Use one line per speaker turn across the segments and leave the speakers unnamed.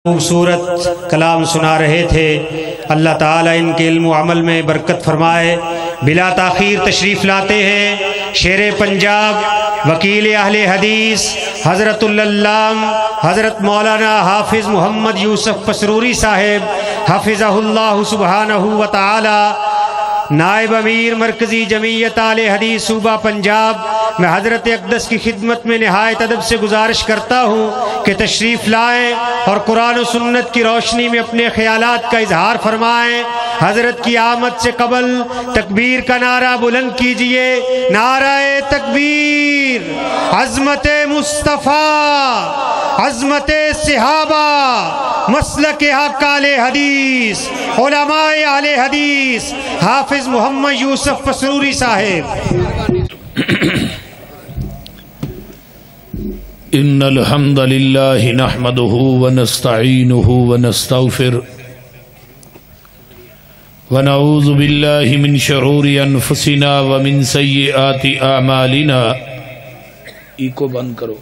خوبصورت کلام سنا رہے تھے۔ اللہ تعالیٰ ان کے علم و عمل میں برکت فرمائے۔ بلا تاخیر تشریف لاتے ہیں شیر پنجاب وکیل اہل حدیث حضرت العلام حضرت مولانا حافظ محمد یوسف پسروری صاحب حفظہ اللہ سبحانہ و تعالی، نائب امیر مرکزی جمعیت اہل حدیث صوبہ پنجاب۔ میں حضرت اقدس کی خدمت میں نہایت ادب سے گزارش کرتا ہوں کہ تشریف لائیں اور قرآن و سنت کی روشنی میں اپنے خیالات کا اظہار فرمائیں۔ حضرت کی آمد سے قبل تکبیر کا نعرہ بلند کیجئے، نعرہ تکبیر۔ عظمت مصطفیٰ، عظمت صحابہ، مسلک حق اہل حدیث، علماء اہل حدیث، حافظ محمد یوسف پسروری صاحب۔
ان الحمد للہ نحمده ونستعینه ونستغفر ونعوذ باللہ من شرور انفسنا ومن سیئات اعمالنا۔ ایکو بند کرو۔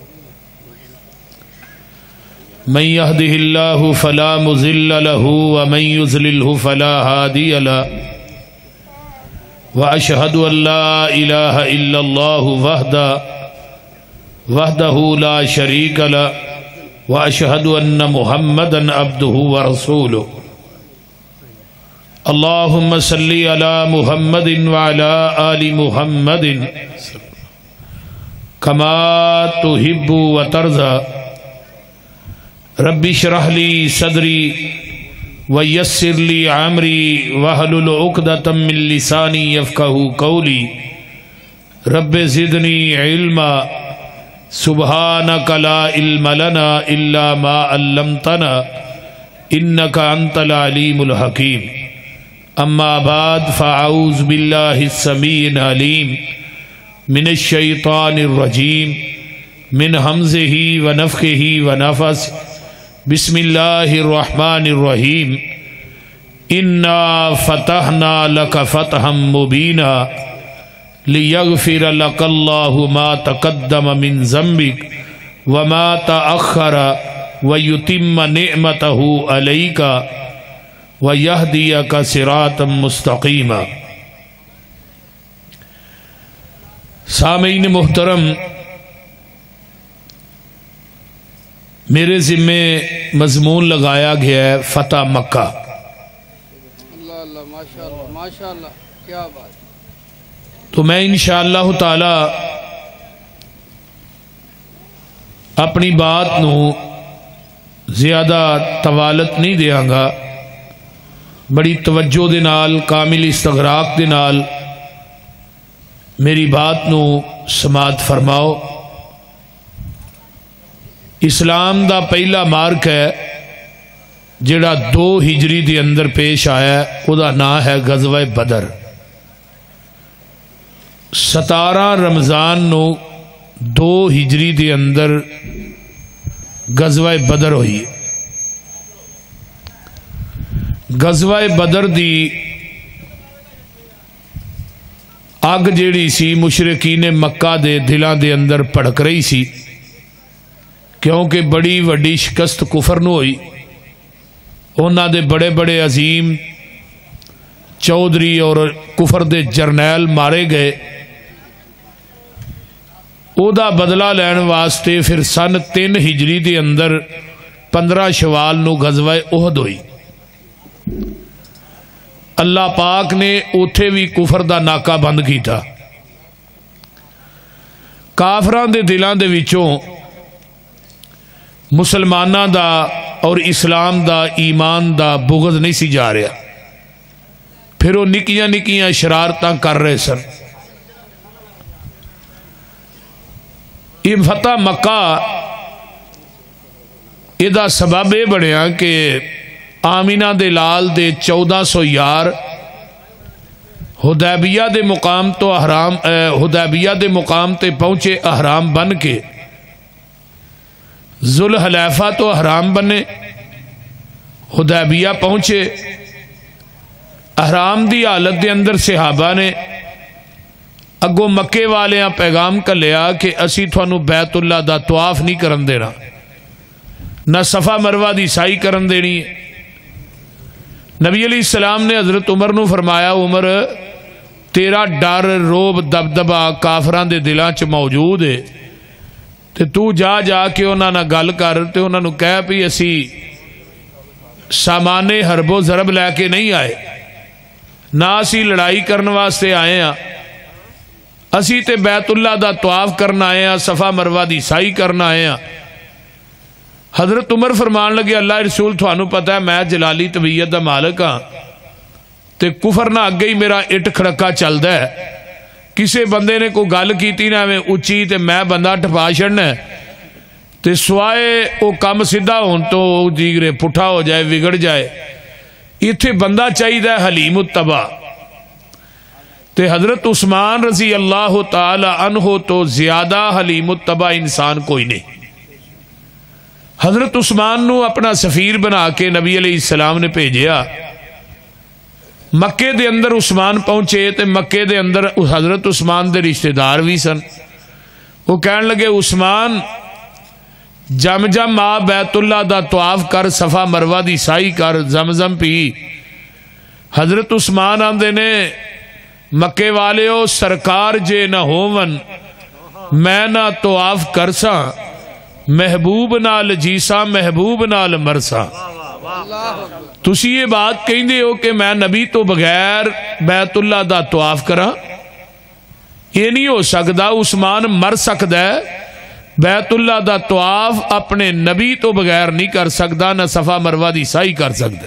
من يهده الله فلا مضل له ومن يضلله فلا هادي له، واشهد ان لا اله الا الله وحده لا شريك له، واشهد ان محمدا عبده ورسوله۔ اللهم صل على محمد وعلى آل محمد كما تحب وترضى۔ رب اشرح لي صدري ويسر لي امري واحلل عقدة من لساني يفقهوا قولي۔ رب زدني علما سبحانك لا علم لنا الا ما علمتنا انك انت العليم الحكيم۔ اما بعد فاعوذ بالله السميع العليم من الشيطان الرجيم من همزه ونفخه ونفثه۔ بسم اللہ الرحمن الرحیم۔ انا فتحنا لك فتحا مبینا لیغفر لك اللہ ما تقدم من ذنبك وما تأخر ویتم نعمته علیک ویہدیک صراطا مستقیما۔ سامعین محترم، میرے ذمے مضمون لگایا گیا ہے فتح مکہ۔
اللہ اللہ، ماشاءاللہ ماشاءاللہ، کیا بات۔
تو میں انشاءاللہ تعالی اپنی بات نو زیادہ طوالت نہیں دیاں گا، بڑی توجہ دے نال، کامل استغراق دے نال میری بات نو سماعت فرماؤ۔ اسلام دا پہلا مارک ہے جڑا 2 ہجری دے اندر پیش آیا ہے، او دا نام ہے غزوہ بدر۔ 17 رمضان نو 2 ہجری دے اندر غزوہ بدر ہوئی۔ غزوہ بدر دی اگ جیڑی سی مشرکین مکہ دے دلاں دے اندر پڑک رہی سی، کیونکہ بڑی وڈی شکست کفر نو ہوئی۔ انہاں دے بڑے بڑے عظیم چودھری اور کفر دے جرنیل مارے گئے۔ او دا بدلہ لین واسطے پھر سن 3 ہجری دے اندر 15 شوال نو غزوہ احد ہوئی۔ اللہ پاک نے اوتھے بھی کفر دا ناکہ بند کیتا۔ کافران دے دلاں دے وچوں مسلمانہ دا اور اسلام دا، ایمان دا بغض نہیں سی جا رہا۔ پھر وہ نکیاں نکیاں شرارتاں کر رہے سن۔ یہ فتح مکہ یہ دا سبب یہ بنیا کہ آمینہ دے لال دے 1400 یار حدیبیہ دے مقام تو حدیبیہ دے مقام تے پہنچے احرام بن کے، ذوالحلیفہ تو احرام بنے، حدیبیہ پہنچے۔ احرام دی حالت دے اندر صحابہ نے اگو مکے والیاں پیغام کا لیا کہ اسی تھانو بیت اللہ دا طواف نہیں کرن دینا، نہ صفا مروہ دی سائی کرن دینی ہے۔ نبی علیہ السلام نے حضرت عمر نو فرمایا، عمر تیرا ڈر روب دبدبا کافران دے دلاں چ موجود ہے، تے تو جا جا کے انہاں نہ گل کر تے انہاں نو کہہ بھی اسی سامان حرب و ضرب لے کے نہیں آئے، نہ اسی لڑائی کرن واسطے آئے ہاں، اسی تے بیت اللہ دا طواف کرنا آئے ہاں، صفا مروہ دی سائی کرنا آئے ہاں۔ حضرت عمر فرمان لگے، اللہ رسول تھانوں پتہ ہے میں جلالی طبیعت دا مالک ہاں تے کفر نہ اگے ہی میرا اٹ کھڑکا چلدا ہے، کسے بندے نے کوئی گل کیتی نہ میں اچھی تے میں بندہ ٹپا چھڑنا ہے تے سوائے او کم سیدھا ہون تو دیگرے پٹھا ہو جائے بگڑ جائے، ایتھے بندہ چاہیے حلیم الطبع۔ تے حضرت عثمان رضی اللہ تعالی عنہ تو زیادہ حلیم الطبع انسان کوئی نہیں۔ حضرت عثمان نو اپنا سفیر بنا کے نبی علیہ السلام نے بھیجیا، مکے دے اندر عثمان پہنچے تے مکے دے اندر حضرت عثمان دے رشتہ دار بھی سن، وہ کہن لگے عثمان جم جم آ بیت اللہ دا طواف کر، صفا مروہ دی سائی کر، زمزم پی۔ حضرت عثمان آندے نے مکے والیو سرکار جے نہ ہوون میں نہ طواف کرساں، محبوب نال جیسا محبوب نال مرساں۔ تسی یہ بات کہندے ہو کہ میں نبی تو بغیر بیت اللہ دا طواف کراں، یہ نہیں ہو سکدا۔ عثمان مر سکدا ہے، بیت اللہ دا طواف اپنے نبی تو بغیر نہیں کر سکدا، نہ صفا مروہ دی سائی کر سکدا۔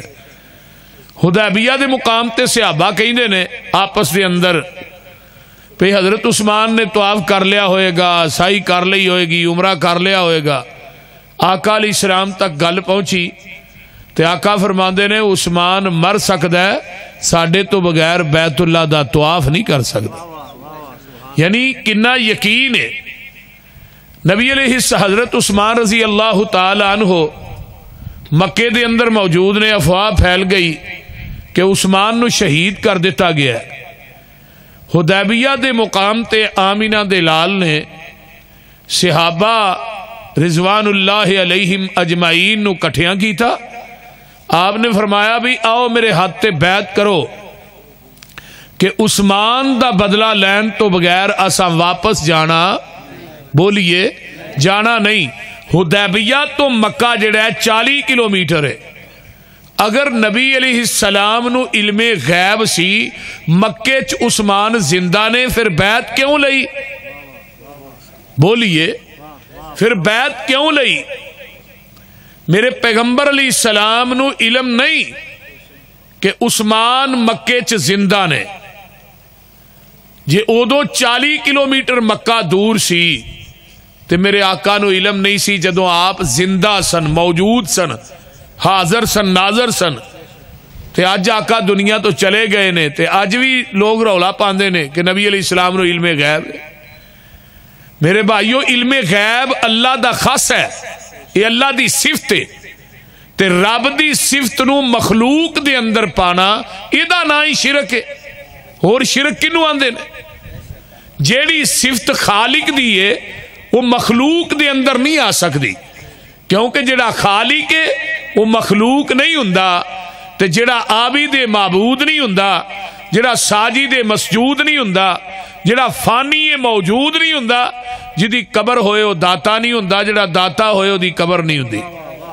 حدیبیہ دے مقام تے صحابہ کہندے نے آپس دے اندر پہ حضرت عثمان نے طواف کر لیا ہوئے گا، سائی کر لی ہوئے گی، عمرہ کر لیا ہوئے گا۔ آقا علیہ السلام تک گل پہنچی تے آقا فرماندے نے عثمان مر سکدا ہے، ساڈے تو بغیر بیت اللہ دا طواف نہیں کر سکدا۔ یعنی کنا یقین ہے۔ نبی علیہ حضرت عثمان رضی اللہ تعالی عنہ مکے دے اندر موجود نے، افواہ پھیل گئی کہ عثمان نو شہید کر دیتا گیا ہے۔ حدیبیہ دے مقام تے آمینہ دے لال نے صحابہ رضوان اللہ علیہم اجمعین نو کٹھیاں کی تھا۔ آپ نے فرمایا بھی آؤ میرے ہاتھ تے بیعت کرو کہ عثمان دا بدلہ لین تو بغیر اساں واپس جانا، بولیے جانا نہیں۔ حدیبیہ تو مکہ جڑا ہے 40 کلومیٹر ہے۔ اگر نبی علیہ السلام نو علم غیب سی مکے چ عثمان زندہ نے، پھر بیعت کیوں لئی؟ بولیے پھر بیعت کیوں لئی؟ میرے پیغمبر علیہ السلام نو علم نہیں کہ عثمان مکے چ زندہ نے، جے اودو 40 کلومیٹر مکہ دور سی تے میرے آقا نو علم نہیں سی جدوں آپ زندہ سن، موجود سن، حاضر سن، ناظر سن۔ تے اج آقا دنیا تو چلے گئے نے تے اج بھی لوگ رولا پاندے نے کہ نبی علیہ السلام نو علم غیب ہے۔ میرے بھائیو علم غیب اللہ دا خاص ہے، یہ اللہ دی صفت ہے تے رب دی صفت نو مخلوق دے اندر پانا ایدہ نہ ہی شرک ہے۔ اور شرک کنو آندے نے؟ جیڑی صفت خالق دی ہے وہ مخلوق دے اندر نہیں آ سکتی، کیونکہ جڑا خالق ہے وہ مخلوق نہیں ہوندا، تے جڑا عابد معبود نہیں ہوندا، جڑا ساجد مسجود نہیں ہوندا، جڑا فانی موجود نہیں ہوندا، جدی قبر ہوئے وہ داتا نہیں ہوندا، جڑا داتا ہوئے وہ دی قبر نہیں ہوندی۔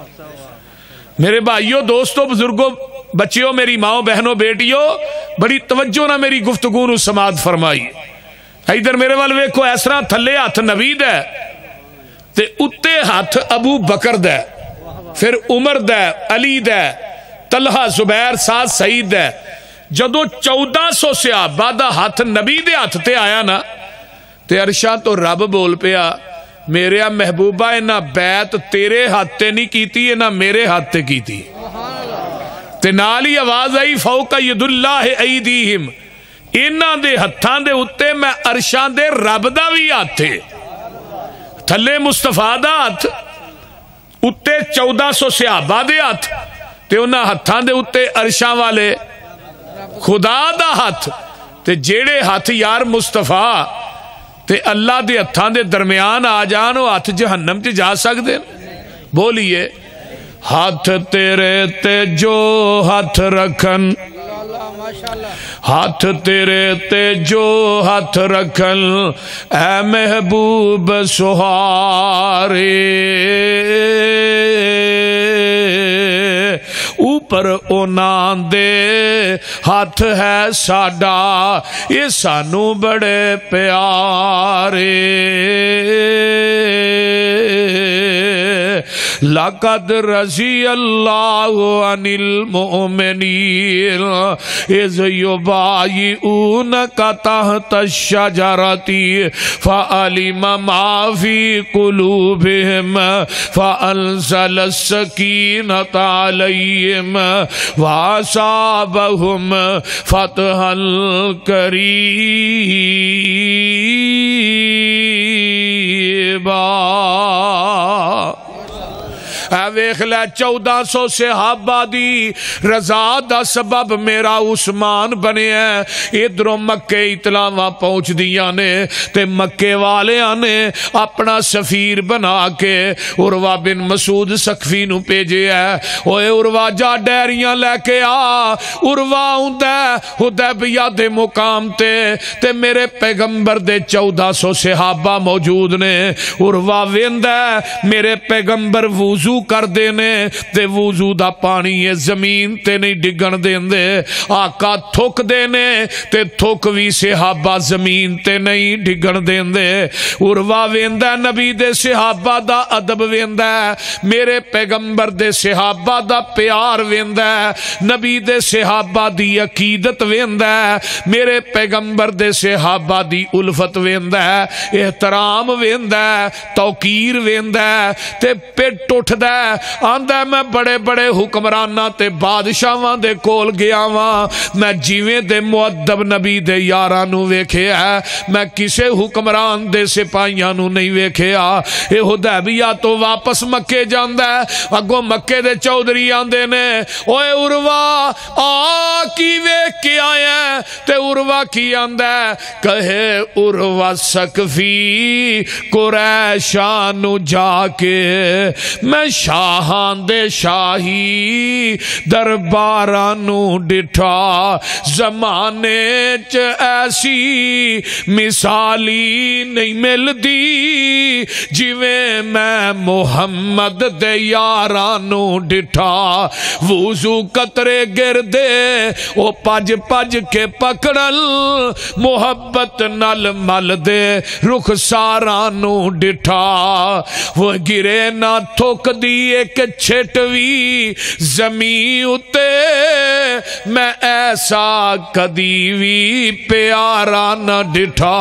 میرے بھائیو، دوستو، بزرگوں، بچیوں، میری ماں بہنوں، بیٹیوں، بڑی توجہ نہ میری گفتگو نو سماعت فرمائی۔ ادھر میرے وال ویکھو، اس طرح تھلے ہاتھ نبی دا تے اتے ہاتھ ابو بکر دا، پھر عمر دا، علی دا، طلحہ، زبیر، سعد، سعید دا۔ جدو 1400 صحابہ دا ہاتھ نبی دے ہاتھ تے آیا نا تے عرشاں تو رب بول پیا، میرے محبوبہ انہاں بیعت تیرے ہاتھ تے نہیں کیتی، انہاں میرے ہاتھ تے کیتی۔ تے نالی آواز آئی، فوق ید اللہ ایدیہم، انہاں دے ہتھاں دے اتے میں عرشاں دے رب دا بھی ہاتھ تھے، تھلے مصطفیٰ دا ہاتھ، اتے 1400 صحابہ دے ہاتھ، تے انہاں ہتھاں دے اتے عرشاں والے خدا دا ہاتھ۔ تے جیڑے ہاتھ یار مصطفیٰ تے اللہ دے ہتھاں دے درمیان آ جان، وہ ہاتھ جہنم تے جا سکتے؟ بولیے ہاتھ تیرے تے جو ہاتھ رکھن ہاتھ تیرے تے جو ہاتھ رکھن اے محبوب سہارے اوپر اونا دے ہاتھ ہے ساڈا یہ سانو بڑے پیارے لقد رضی اللہ عن المؤمنین اذ یبایعونک تحت الشجرۃ فعلم ما فی قلوبہم فانزل السکینۃ علیہم واصابہم فتحا قریبا اے ویکھ لے 1400 صحابہ دی رضا دا سبب میرا عثمان بنیا ہے ادھروں مکے اطلاعاں پہنچ دیاں نے تے مکے والیاں نے اپنا سفیر بنا کے عروہ بن مسعود سقفی نو بھیجے ہے اوے عروہ جا ڈیریاں لے کے آ عروہ ہوندا حدیبیہ دے مقام تے میرے پیغمبر دے 1400 صحابہ موجود نے عروہ ویندا میرے پیغمبر وضو کر دینے تے وضو دا پانی یہ زمین تے نہیں ڈگن دیندے آقا تھوک دینے تے تھوک وی صحابہ زمین تے نہیں ڈگن دیندے عروہ ویندا نبی دے صحابہ دا ادب ویندا میرے پیغمبر دے صحابہ دا پیار ویندا نبی دے صحابہ دی عقیدت ویندا میرے پیغمبر دے صحابہ دی الفت ویندا احترام ویندا توقیر ویندا تے پیٹ اٹھدا آندا میں بڑے بڑے حکمراناں تے بادشاہاں دے کول گیا واں میں جیویں دے مؤدب نبی دے یاراں نو ویکھیا میں کسے حکمران دے سپاہیاں نو نہیں ویکھیا اے حدیبیہ تو واپس مکے جاندا اگوں مکے دے چودھری آندے نے اوے عروہ آ کی ویکھ کے آیا تے عروہ کی آندا کہے عروہ سقفی قریشاں نو جا کے میں شاہاں دے شاہی درباراں نو ڈٹھا زمانے چ ایسی مثالی نہیں ملدی جویں میں محمد دے یاراں نو ڈٹھا وضو قطرے گردے او پج پج کے پکڑل محبت نل مل دے رخساراں نو ڈٹھا وہ گرے نہ تھوک دی ایک چھٹوی زمین اتے میں ایسا کدی وی پیارا نہ ڈٹھا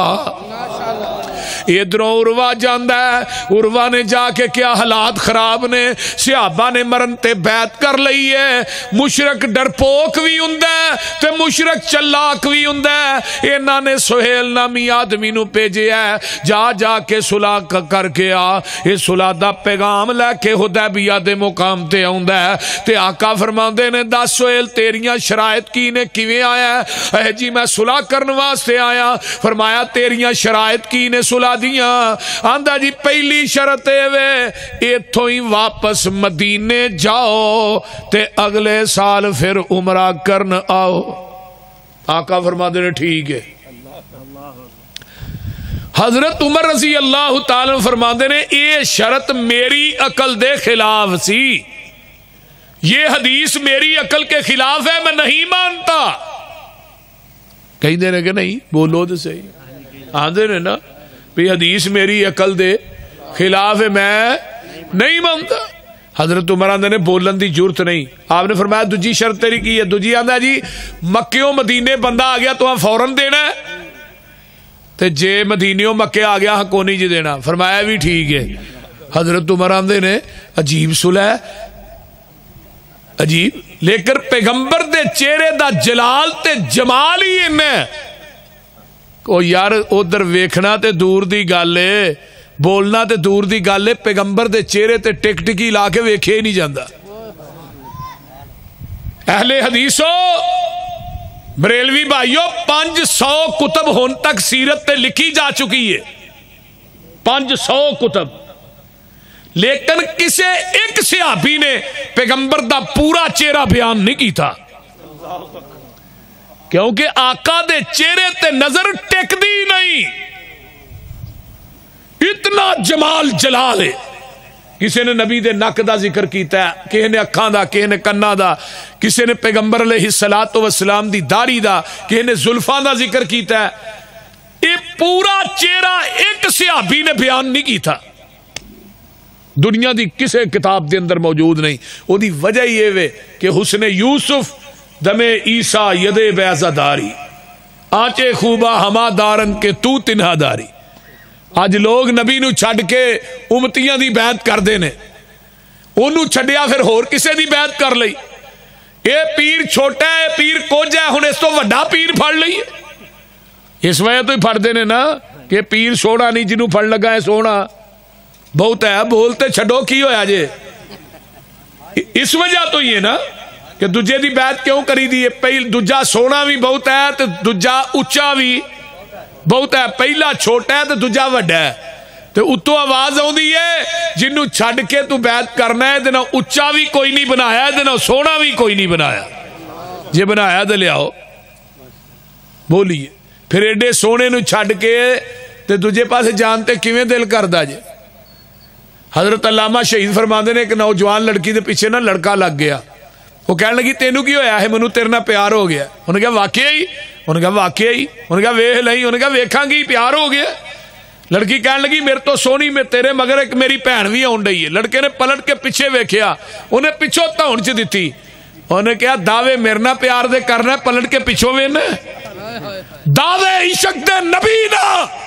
ادھروں عروہ جاندا ہے عروہ نے جا کے کیا حالات خراب نے صحابہ نے مرن تے بیعت کر لئی ہے مشرک ڈرپوک بھی ہوندا ہے تے مشرک چلاک بھی ہوندا ہے انہاں نے سہیل نامی آدمی نو بھیجیا ہے جا جا کے صلح کر کے آ یہ صلح دا پیغام لے کے حدیبیہ دے مقام تے آوندا ہے تے آقا فرماندے نے دس سہیل تیریاں شرائط کی نے کیویں آیا ہے اے جی میں صلح کرن واسطے آیا فرمایا تیریاں شرائط کی نے صلح دیاں آندا جی پہلی شرط اے وے ایتھوں ہی واپس مدینے جاؤ تے اگلے سال پھر عمرہ کرن آؤ آقا فرماندے نے ٹھیک ہے حضرت عمر رضی اللہ تعالی فرماندے نے یہ شرط میری عقل دے خلاف سی یہ حدیث میری عقل کے خلاف ہے میں نہیں مانتا کہیں دے رہے کہ نہیں بولو تو صحیح آندے نے نا بھی حدیث میری عقل دے خلاف ہے میں نہیں مانتا حضرت عمر آندے نے بولن دی جرت نہیں آپ نے فرمایا دوجی شرط تیری کی ہے دوجی آندہ جی مکیوں مدینے بندہ آ گیا تو ہم فوراً دینا ہے تے جے مدینیوں مکے آ گیا کو نہیں جی دینا فرمایا بھی ٹھیک ہے حضرت عمر آندے نے عجیب صلح عجیب لیکن پیغمبر دے چہرے دا جلال تے جمال ہی انہیں او یار ادھر ویکھنا تے دور دی گل ہے بولنا تے دور دی گل ہے پیغمبر دے چہرے تے ٹک ٹکی لا کے ویکھے ہی نہیں جاندا اہل حدیثو بریلوی بھائیو 500 کتب ہون تک سیرت تے لکھی جا چکی ہے 500 کتب لیکن کسی ایک صحابی نے پیغمبر دا پورا چہرہ بیان نہیں کیتا، کیونکہ آقا دے چہرے تے نظر ٹکدی نہیں، اتنا جمال جلال ہے۔ کسی نے نبی دے نک دا ذکر کیتا ہے، کسی نے اکھاں دا، کسی نے کنا دا، کسی نے پیغمبر علیہ الصلوۃ والسلام دی داڑھی دا، کسی نے زلفاں دا ذکر کیتا ہے۔ یہ پورا چہرہ ایک صحابی نے بیان نہیں کیتا، دنیا دی کسی کتاب دے اندر موجود نہیں۔ وہ دی وجہ یہ وے کہ حسن یوسف دمے عیسیٰ یدے بیضا داری، آنچے خوبا ہما دارن کے تو تنہا داری۔ اج لوگ نبی نو چھڈ کے امتیاں دی بیعت کردے نے، اونوں چھڈیا پھر ہور کسے دی بیعت کر لئی۔ اے پیر چھوٹا ہے، پیر کچھ ہے، ہن اس تو وڈا پیر پھڑ لئیے۔ اس وجہ تو ہی پھڑدے نے نا کہ پیر سونا نہیں، جنوں پھڑ لگا ہے سونا بہت ہے، بولتے چھڈو کی ہویا جے۔ اس وجہ تو ہی ہے نا کہ دجے دی بیعت کیوں کری دی ہے، دجا سونا بھی بہت ہے تے دجا اچا بھی بہت ہے، پہلا چھوٹا ہے تو دوجا وڈا ہے، تے اتو آواز آوندی ہے جنوں چھڈ کے تو بیعت کرنا ہے، تے نہ اچا بھی کوئی نہیں بنایا، تے نہ سونا بھی کوئی نہیں بنایا، جے بنایا تے لیاؤ بولیے۔ پھر ایڈے سونے نو چھڈ کے تے دوجے پاسے جانتے کیویں دل کردا جے۔ حضرت علامہ شہید فرماندے نے ایک نوجوان لڑکی دے پیچھے نا لڑکا لگ گیا، وہ کہنے لگی تینوں کی ہویا ہے؟ مینوں تیرے نال پیار ہو گیا۔ انہوں نے کہا واقعی؟ انہوں نے کہا واقعی؟ انہوں نے کہا ویکھ لئی؟ انہوں نے کہا ویکھاں گی، پیار ہو گیا۔ لڑکی کہنے لگی میرے تو سونی میں تیرے مگر ایک میری بہن بھی آن رہی ہے۔ لڑکے نے پلٹ کے پیچھے ویکھیا، انہیں پچھوں دھون چ دتی، انہوں نے کہا دعوے میرے نال پیار دے کرنا، پلٹ کے پیچھوں وینا، دعوے عشق دے نبی نا،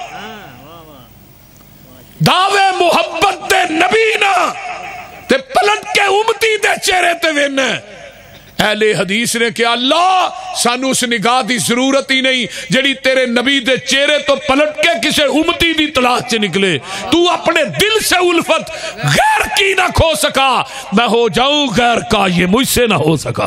دعوے محبت دے نبی نا، تے پلٹ کے امتی دے چہرے تے وینا۔ اہل حدیث نے کہا اللہ سانو اس نگاہ دی ضرورت ہی نہیں جڑی تیرے نبی دے چہرے تو پلٹ کے کسے امتی دی تلاش سے نکلے۔ تو اپنے دل سے الفت غیر کی نہ کھو سکا، میں ہو جاؤں غیر کا یہ مجھ سے نہ ہو سکا۔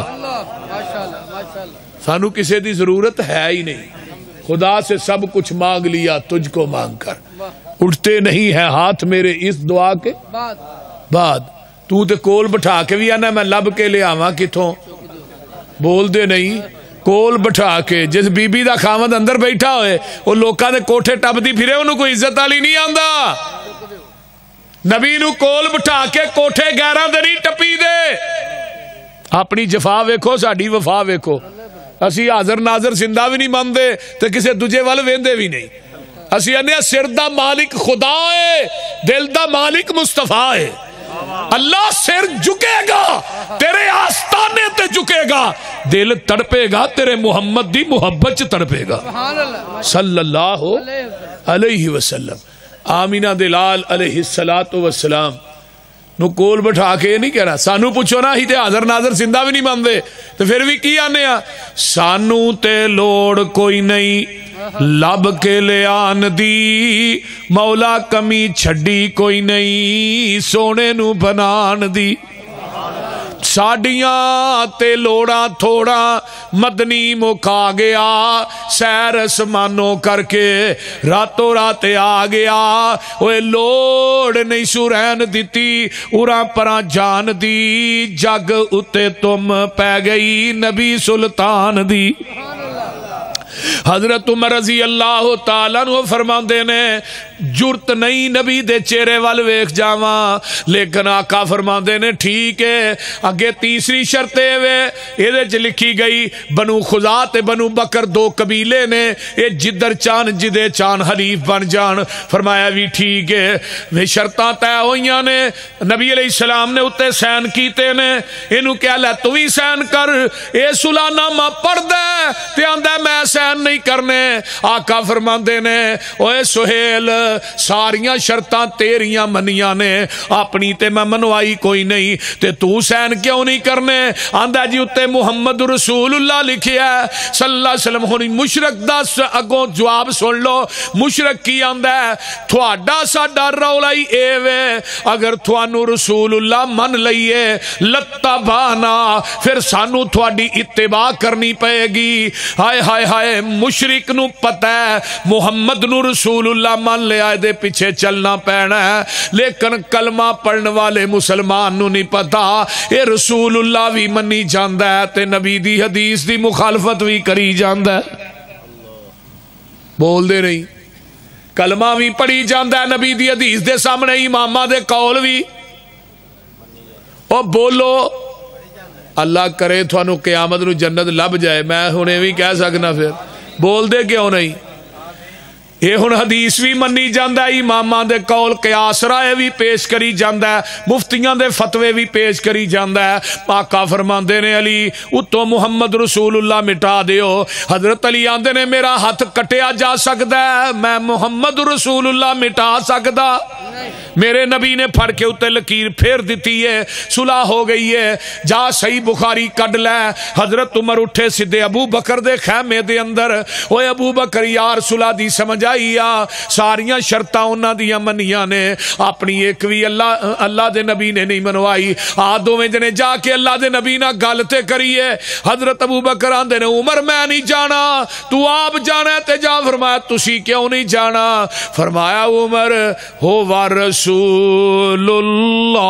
سانو کسے دی ضرورت ہے ہی نہیں، خدا سے سب کچھ مانگ لیا تجھ کو مانگ کر، اٹھتے نہیں ہے ہاتھ میرے اس دعا کے بعد۔ تو تے کول بٹھا کے بھی آنا میں لب کے لے آواں کتھوں، بول دے نہیں، کول بٹھا کے جس بی بی دا خاوند اندر بیٹھا ہوئے وہ لوکاں دے کوٹھے ٹپ دی پھرے، انہوں کوئی عزت والی نہیں آندا۔ نبی نو کول بٹھا کے کوٹھے گیراں دے نہیں ٹپی دے۔ اپنی جفا ویکھو، ساڈی وفا ویکھو، اسی حاضر ناظر زندہ بھی نہیں مندے تے کسے دوجے ول ویندے بھی نہیں۔ اسی انے سر دا مالک خدا ہے، دل دا مالک مصطفیٰ ہے۔ اللہ سر جھکے گا تیرے آستانے تے جھکے گا، دل تڑپے گا تیرے محمد دی محبت چ تڑپے گا صلی اللہ علیہ وسلم۔ آمینہ دلال علیہ السلام نو کول بٹھا کے یہ نہیں کہنا، سانو پوچھو نا ہی تے حاضر ناظر زندہ بھی نہیں مانتے تو پھر بھی کی آنے آ، سانو تے لوڑ کوئی نہیں لب کے لے آن دی، مولا کمی چھڈی کوئی نہیں سونے نو بنان دی۔ ساڈیاں تے لوڑاں تھوڑا مدنی مکا گیا، سیر اسمانوں کر کے راتوں رات آ گیا، اوے لوڑ نہیں سورین دیتی اراں پراں جان دی، جگ اتے تم پہ گئی نبی سلطان دی۔ حضرت عمر رضی اللہ تعالیٰ عنہ فرماندے نے جرت نہیں نبی دے چہرے وال ویکھ جاواں، لیکن آقا فرماندے نے ٹھیک ہے اگے تیسری شرط وے اے چ لکھی گئی بنو خزاع تے بنو بکر دو قبیلے نے، اے جدر چان جدے چان حلیف بن جان۔ فرمایا بھی ٹھیک ہے، وہ شرطاں طے ہوئیاں نے، نبی علیہ السلام نے اتے سین کیتے نے، اینو کہہ لے تو بھی سین کر، اے صلح نامہ پڑھ دے تے آندا میں سین نہیں کرنے۔ آقا فرماندے نے اوے سہیل ساریاں شرطاں تیریاں منیاں نے، اپنی تے میں منوائی کوئی نہیں، تے تو سین کیوں نہیں کرنے؟ آندا جی اتے محمد رسول اللہ لکھیا ہے صلی اللہ علیہ وسلم۔ ہن مشرک دا اگوں جواب سن لو، مشرک کی آندا ہے تھوڑا ساڈا رولا ہی اے وے اگر تھانو رسول اللہ من لئیے لتبانا، پھر سانو تھوڑی اتباع کرنی پئے گی۔ ہائے ہائے ہائے मुशरिक नू पता है मुहम्मद नू रसूलुल्लाह मान लिया, दे पिछे चलना पैना है, लेकिन कलमा पढ़ने वाले मुसलमान नू नहीं पता ये रसूलुल्लाह भी मनी जांदा है ते नबी दी हदीस दी मुखालफत भी करी जांदा है। बोल दे नहीं, कलमा भी पढ़ी जांदा है नबी दी हदीस दे सामने, इमामा दे कौल भी। ओ बोलो अल्लाह करे थानू क़यामत नू जन्नत लभ जाए, मैं हुणे भी कह सकना, फिर बोल दे क्यों नहीं। ये हुण हदीस भी मनी जांदा, इमामा दे कौल कियास राय भी पेश करी जांदा, मुफ्तियां दे फतवे भी पेश करी जांदा। आका फरमांदे ने अली उत्तों मुहम्मद रसूलुल्लाह मिटा दियो। हजरत अली आंदे ने मेरा हाथ कटिया जा सकदा है, मैं मुहम्मद रसूलुल्लाह मिटा सकदा? मेरे नबी ने फड़ के उत्ते लकीर फेर दी है, सुलह हो गई है, जा सही बुखारी कड लै। हजरत उमर उठे सीधे अबू बकर दे खैमे दे अंदर, ओए अबू बकर यार सुलह दी समझ आई आ, सारियां शर्तां उन्हां दियां मनियां ने, अपनी एक भी अल्लाह दे नबी ने नहीं मनवाई। आ दोवें जने जाके अल्लाह दे नबी नाल गल ते करिए। हजरत अबू बकर आंदे ने उमर मैं नहीं जाना, तू आप जाना ते जा। फरमाया तुसी क्यों नहीं जाना? फरमाया उमर हो वा रसूलुल्लाह,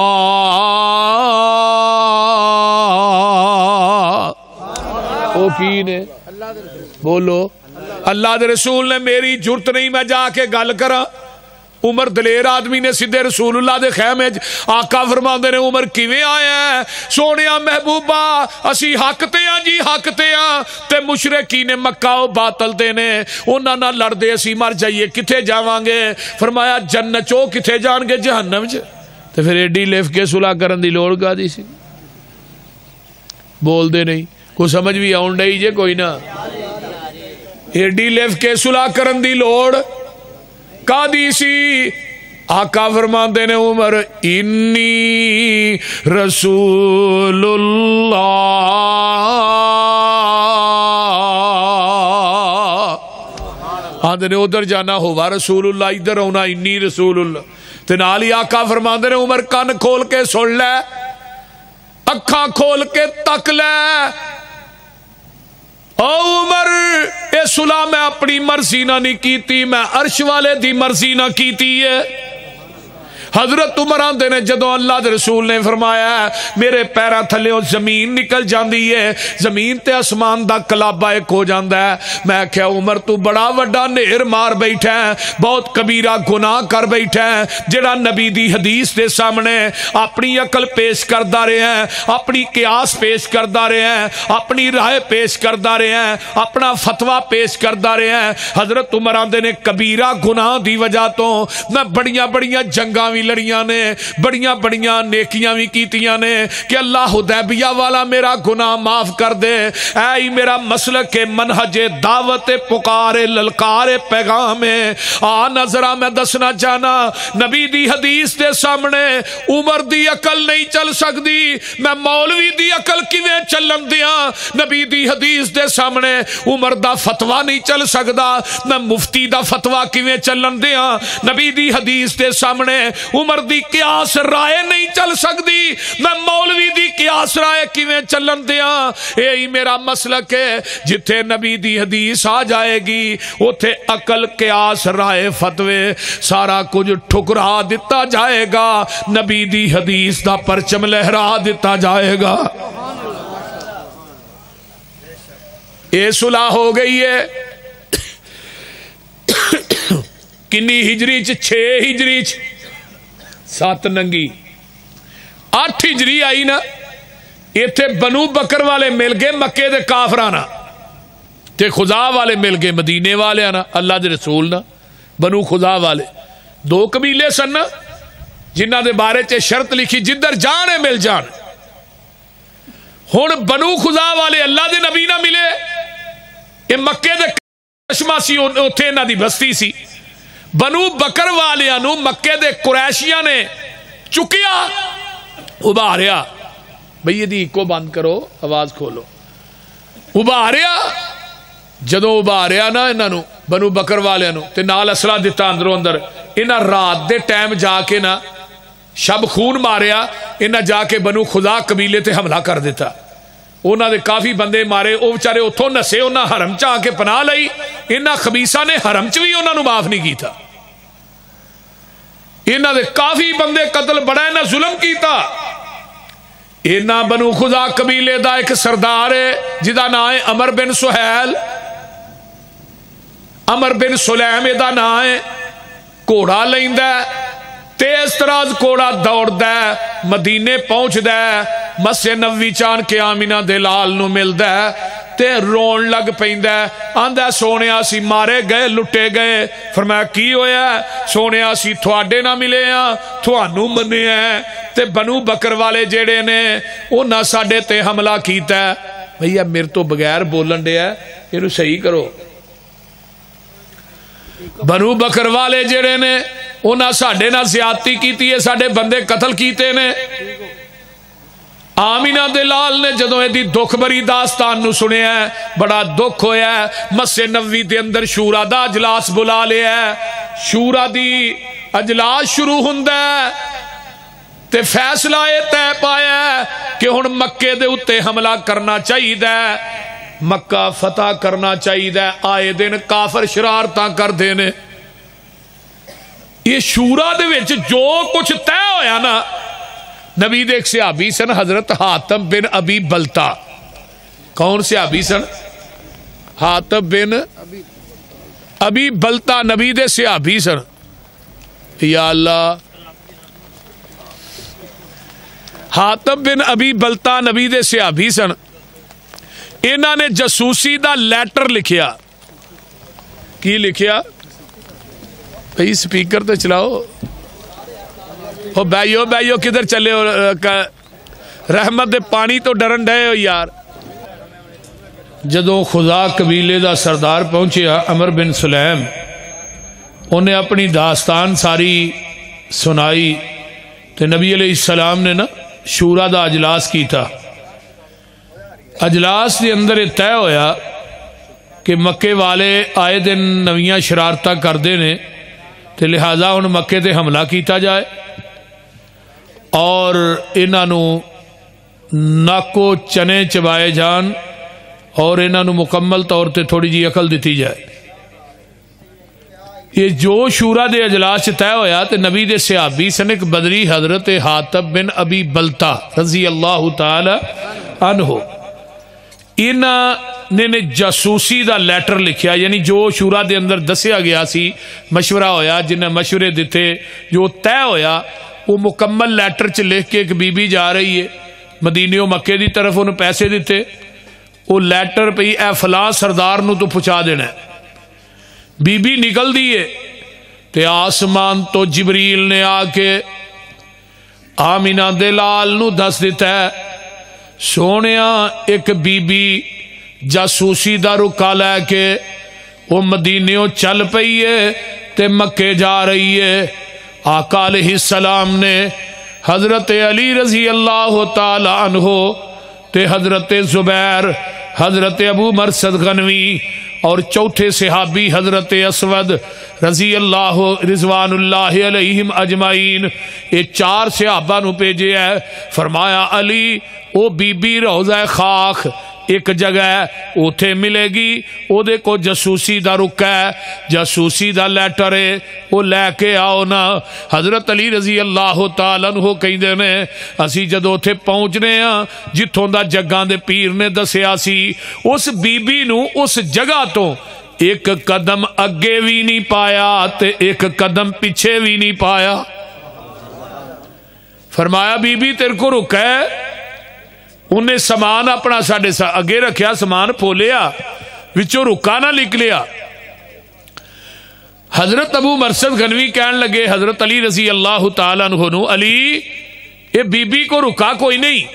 ओ की ने बोलो अल्लाह दे रसूल ने मेरी जुरत नहीं मैं जाके गल करा। उमर दलेर आदमी ने सीधे रसूलुल्लाह दे खैमे आका फरमांदे ने उमर किवें आया है? सोनिया महबूबा असी हक ते हां जी, हक ते हां, ते मुशरिकी ने मक्का ओ बातल दे ने, उन्हां नाल लड़दे असी मर जाइए किथे जावांगे? फरमाया जन्नत चो किथे जाणगे? जहन्नम च। ते फिर एडी लिफ के सुलह करन दी लोड़ कादी सी? बोलदे नहीं, कोई समझ भी आउण डई जे कोई ना? एडी लिफ के सुलह करन दी लोड़ कादी सी? आका फरमांदे ने उमर इन्नी रसूलुल्लाह, आंदे ने उधर जाना होवा रसूलुल्लाह, इधर आना इन्नी रसूलुल्लाह। ते नाल ही आका फरमांदे ने उमर कान खोल के सुन लै, अखां खोल के तक लै। ओ उमर ये सुलह मैं अपनी मर्जी ना नहीं कीती, मैं अर्श वाले दी मर्जी ना कीती है। हजरत उमर आंदे ने जदों अल्लाह दे रसूल ने फरमाया मेरे पैरों थल्ले जमीन निकल जाती है, जमीन ते आसमान दा कलाबा एक हो जाता है। मैं आख्या उमर तू बड़ा वड्डा नेर मार बैठा है, बहुत कबीरा गुनाह कर बैठा है, जेड़ा नबी दी हदीस दे सामने अपनी अकल पेश करदा रहा है, अपनी कियास पेश करदा रहा है, अपनी राय पेश करदा रहा है, अपना फतवा पेश करदा रहा है। हजरत उमर आंदे ने कबीरा गुनाह दी वजह तो मैं बड़ियां बड़ियां जंगां भी लड़ियां ने, बड़ियां बड़ियां नेकियां भी कीतियां ने कि अल्लाह हुदैबिया वाला मेरा गुनाह माफ कर दे। ऐ मेरा मसलक के मनहजे दावत पुकारे ललकारे पैगाम है। आ नजरा मैं दसना चाहना नबी दी हदीस के सामने उमर दी अकल नहीं चल सकती, मैं मौलवी दी अकल किवें चलन दिया? नबी दी हदीस के सामने उमर दा फतवा नहीं चल सकता, मैं मुफ्ती दा फतवा किवें चलन दिया? नबी दी हदीस के सामने उमर दी कियास राय नहीं चल सकती, मैं मौलवी दी कियास राय किवें चलन दिया? यही मेरा मसलक है, जिथे नबी दी हदीस आ जाएगी उथे अकल कियास राय फतवे सारा कुछ ठुकरा दिता जाएगा, नबी दी हदीस दा परचम लहरा दिता जाएगा। ये सुलह हो गई है किन्नी हिजरी च? 6 हिजरी च 7 नंगी 8 हिजरी आई ना, इथे बनु बकर वाले मिल गए मक्के दे काफरां नाल, ते खुदा वाले मिल गए मदीने वाले ना, अल्लाह दे रसूल ना। बनु खुदा वाले 2 कबीले सन ना, जिन्हां दे बारे च शर्त लिखी जिधर जाने मिल जान। हुण बनु खुदा वाले अल्लाह दे नबी ना मिले, ये मक्के दे कशमा सी, उत्थे इन्हां दी बस्ती सी। बनु बकर वालियां नू मक्के दे कुरैशियां ने चुकिया, उभारिया, बई यदी इको बंद करो आवाज खोलो, उभारिया। जदों उभारिया ना इन्हां नू बनु बकर वालियां नू ते नाल असला दिता अंदरों अंदर, इन्हां रात दे टाइम जाके ना शब खून मारिया, इन्हां जाके बनु खुदा कबीले ते हमला कर दिता। انہوں نے کافی بندے مارے، وہ بچارے اتوں نسے، انہیں حرم چ آ کے پناہ لئی، انہاں خبیثاں نے حرم چ بھی انہوں نے معاف نہیں کیتا، انہوں نے کافی بندے قتل، بڑا انہیں ظلم کیتا۔ انہاں بنو خزاع قبیلے دا ایک سردار ہے جدا نام ہے عمر بن سہیل، عمر بن سلیم دا نام ہے، گھوڑا لیندا ہے، تیز تراز گھوڑا دوڑدا ہے، مدینے پہنچدا ہے، مسجد نبوی چان کے آمینہ دے لال نو ملدا ہے تے رون لگ پیندا ہے، آندا سونیا سی مارے گئے، لٹے گئے۔ فرمایا کی ہویا ہے؟ سونیا سی تھوڑے نہ ملے ہاں، تھوانو منے ہیں تے بنو بکر والے جیڑے نے انہاں ساڈے تے حملہ کیتا ہے۔ بھیا میرے تو بغیر بولن دے ہے، اینو صحیح کرو۔ بنو بکر والے جڑے نے انہاں ساڈے نال زیادتی کیتی ہے، ساڈے بندے قتل کیتے نے۔ آمینہ دے لال نے جدوں ایدی دکھ بری داستان نو سنیا ہے، بڑا دکھ ہویا ہے، مسجد نبوی دے اندر شورا دا اجلاس بلا لیا ہے، شورا دی اجلاس شروع ہوندا ہے تے فیصلہ اے طے پایا ہے کہ ہن مکے دے اوتے حملہ کرنا چاہیے، مکہ فتح کرنا چاہیے۔ آئے دن کافر شرارتاں کر دینے، یہ شورا دے وچ جو کچھ طے ہویا نا، نبی دے ایک صحابی سن حضرت حاتم بن ابی بلتا۔ کون صحابی سن؟ حاتم بن ابی بلتا نبی دے صحابی سن۔ یا اللہ، حاتم بن ابی بلتا نبی دے صحابی سن۔ انہوں نے جاسوسی دا لیٹر لکھیا۔ کی لکھیا؟ بھئی سپیکر تے چلاؤ، بھائیو بھائیو کدھر چلے ہو؟ رحمت دے پانی تو ڈرن ڈے ہو یار۔ جدوں خزاع قبیلے دا سردار پہنچیا عمر بن سلیم، انہیں اپنی داستان ساری سنائی تے نبی علیہ السلام نے نا شورا دا اجلاس کی تھا۔ اجلاس دے اندر یہ طے ہویا کہ مکے والے آئے دن نویاں شرارتاں کردے نے تے لہذا ہن مکے تے حملہ کیتا جائے اور انہاں نو ناکو چنے چبائے جان اور انہاں نو مکمل طور تے تھوڑی جی عقل دیتی جائے۔ یہ جو شورا دے اجلاس طے ہویا تے نبی دے صحابی سن ایک بدری حضرت حاتم بن ابی بلتا رضی اللہ تعالی عنہ، انہاں نے جاسوسی دا لیٹر لکھیا، یعنی جو شورا دے اندر دسیا گیا سی، مشورہ ہویا، جنہیں مشورے دیتے، جو طے ہویا، وہ مکمل لیٹر چ لکھ کے ایک بی بی جا رہی ہے مدینے و مکے دی طرف، انہوں پیسے دیتے، وہ لیٹر پہ اے فلاں سردار نو تو پہنچا دینا ہے۔ بی بی نکل دیئے تے آسمان تو جبریل نے آ کے آمینہ دے لال نو دس دیتا ہے، سونیا ایک بی بی جاسوسی دا رکا لے کے وہ مدینیوں چل پئی ہے تے مکے جا رہی ہے۔ آقا علیہ السلام نے حضرت علی رضی اللہ تعالی عنہ تے حضرت زبیر، حضرت ابو مرثد غنوی اور چوتھے صحابی حضرت اسود رضی اللہ رضوان اللہ علیہم اجمعین، یہ چار صحابہ نو بھیجے ہے۔ فرمایا علی او بی بی روضہ خاک ایک جگہ ہے، اوتھے ملے گی، او دے کو جاسوسی دا رکا ہے، جاسوسی دا لیٹر ہے، وہ لے کے آؤ نا۔ حضرت علی رضی اللہ تعالیٰ عنہ کہندے نے اسی جدو اوتھے پہنچنے ہاں جتھوں دا جگاں دے پیر نے دسیا سی، اس بی بی نو اس جگہ تو ایک قدم اگے بھی نہیں پایا تے ایک قدم پیچھے بھی نہیں پایا۔ فرمایا بی بی تیرے کو رکا ہے، انہیں سامان اپنا ساڑھے اگے رکھیا، سامان پھولیا، وچوں رکا نہ نکلیا۔ حضرت ابو مرثد غنوی کہنے لگے حضرت علی رضی اللہ تعالیٰ عنہ نو، علی یہ بی بی کو رکا کوئی نہیں۔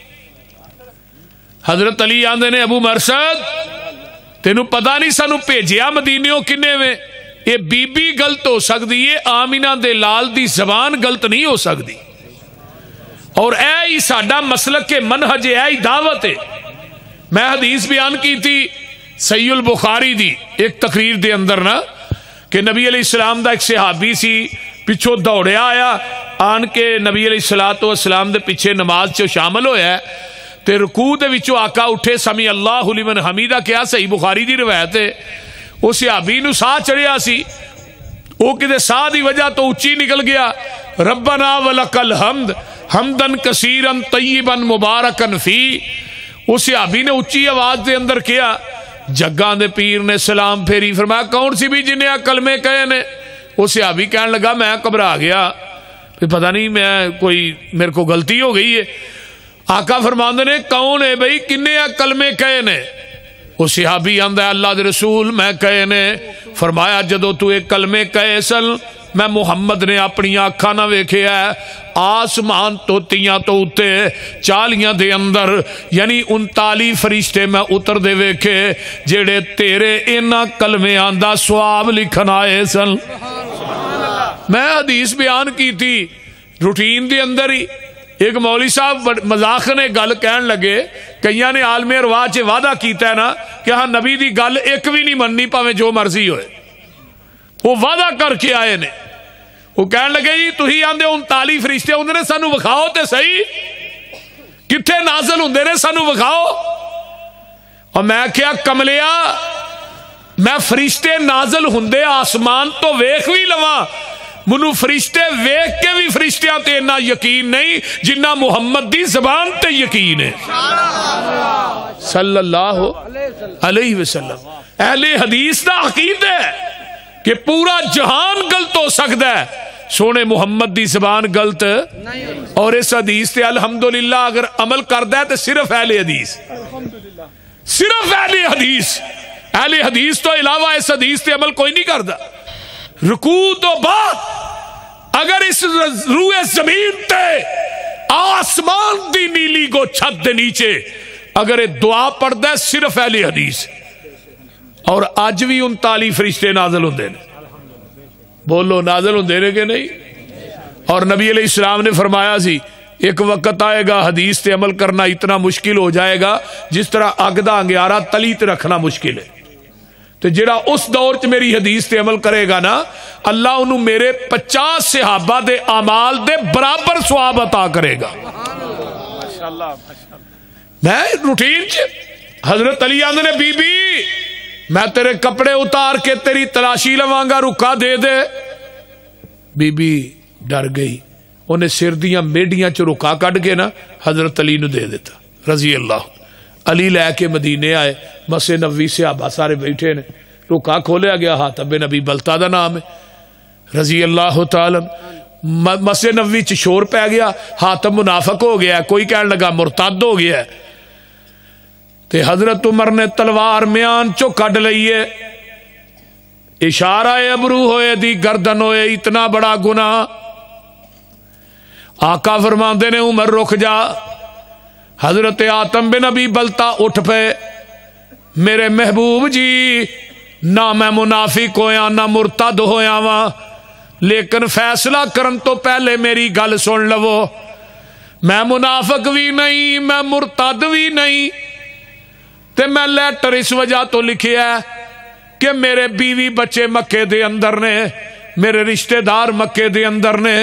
حضرت علی آندے نے ابو مرثد تینوں پتہ نہیں سانو بھیجیا مدینیوں کنے میں، یہ بی بی غلط ہو سکتی ہے، آمینہ دے لال دی زبان غلط نہیں ہو سکتی، اور اے ہی ساڈا مسلک کے منہج ہے، اے ہی دعوت ہے۔ میں حدیث بیان کی تھی صحیح البخاری دی ایک تقریر دے اندر نا کہ نبی علیہ السلام دا ایک صحابی سی پچھو دوڑیا آیا آن کے نبی علیہ السلام دے پیچھے نماز چ شامل ہویا ہے تے رکوع دے وچوں آقا اٹھے سمی اللہ لمن حمیدہ کیا صحیح بخاری دی روایت ہے وہ صحابی نو ساہ چڑھیا سی وہ کدے ساہ دی وجہ تو اچھی نکل گیا ربنا ولک الحمد حمدن کثیرن طیبن مبارکن فی اس صحابی نے اچھی آواز دے اندر کیا جگاں دے پیر نے سلام پھیری فرمایا کون سی بھی جنہیں کلمے کہے نے وہ صحابی کہنے لگا میں گھبرا گیا پتہ نہیں میں کوئی میرے کو غلطی ہو گئی ہے آقا فرماندے نے کون ہے بھئی کنے کلمے کہے نے وہ صحابی آندا ہے اللہ دے رسول میں کہے نے فرمایا جدو تو ایک کلمے کہے سن میں محمد نے اپنی آنکھاں نہ ویکھیا ہے آسمان تو تیاں تو اتے چالیاں دے اندر یعنی 39 فرشتے میں اتر دے ویکھے جیڑے تیرے اینا کلمے آندہ سواب لکھن آئے سن میں حدیث بیان کی تھی روٹین دے اندر ہی ایک مولوی صاحب مذاق نے گل کہن لگے کئیاں نے عالم ارواح چ وعدہ کیتا ہے نا کہ ہاں نبی دی گل ایک بھی نہیں مننی پاویں جو مرضی ہوئے وہ وعدہ کر کے آئے نے وہ کہن لگے جی تھی آندے 39 فرشتے ہوندے نے سانو وکھاؤ تے صحیح کتھے نازل ہوندے نے سانو وکھاؤ اور میں کیا کملیا میں فرشتے نازل ہوندے آسمان تو ویکھ بھی لواں منو فرشتے ویکھ کے بھی فرشتیاں تے اتنا یقین نہیں جنہ محمد دی زبان تے یقین ہے صلی اللہ علیہ وسلم اہل حدیث دا عقیدہ ہے کہ پورا جہان غلط ہو سکتا ہے سونے محمد دی زبان غلط اور اس حدیث تے الحمدللہ اگر عمل کردا ہے تو صرف اہل حدیث صرف اہل حدیث تو علاوہ اس حدیث تے عمل کوئی نہیں کردا رکوع تو بعد اگر اس روئے زمین تے آسمان دی نیلی کو چھت دے نیچے اگر یہ دعا پڑھدا ہے صرف اہل حدیث اور آج بھی 39 فرشتے نازل ہوندے نے بولو نازل ہوندے نے کہ نہیں اور نبی علیہ السلام نے فرمایا سی ایک وقت آئے گا حدیث تے عمل کرنا اتنا مشکل ہو جائے گا جس طرح اگ دا انگیارا تلی تے رکھنا مشکل ہے تو جڑا اس دور چ میری حدیث تے عمل کرے گا نا اللہ انہوں میرے 50 صحابہ دے اعمال دے برابر ثواب عطا کرے گا میں روٹین چ حضرت علی آندے نے بی بی میں تیرے کپڑے اتار کے تیری تلاشی لواں گا رکا دے دے بی بی ڈر گئی انہیں سر دیاں میڈیاں چ رکا کٹ کے نا حضرت علی نو دے دیتا رضی اللہ علی لے کے مدینے آئے مسجد نبوی صحابہ سارے بیٹھے نے رکا کھولیا گیا حاتب بن ابی بلتا دا نام ہے رضی اللہ تعالی مسجد نبوی چ شور پہ گیا حاتب منافق ہو گیا کوئی کہنے لگا مرتد ہو گیا تے حضرت عمر نے تلوار میان چو کڈ لئیے اشارہ ابرو ہوئے دی گردن ہوئے اتنا بڑا گناہ آقا فرماندے نے عمر رک جا حضرت حاتم بن ابی بلتا اٹھ پے میرے محبوب جی نہ میں منافق ہویا نہ مرتد ہویا وا لیکن فیصلہ کرن تو پہلے میری گل سن لو میں منافق بھی نہیں میں مرتد بھی نہیں تے میں لیٹر اس وجہ تو لکھیا ہے کہ میرے بیوی بچے مکے دے اندر نے میرے رشتہ دار مکے دے اندر نے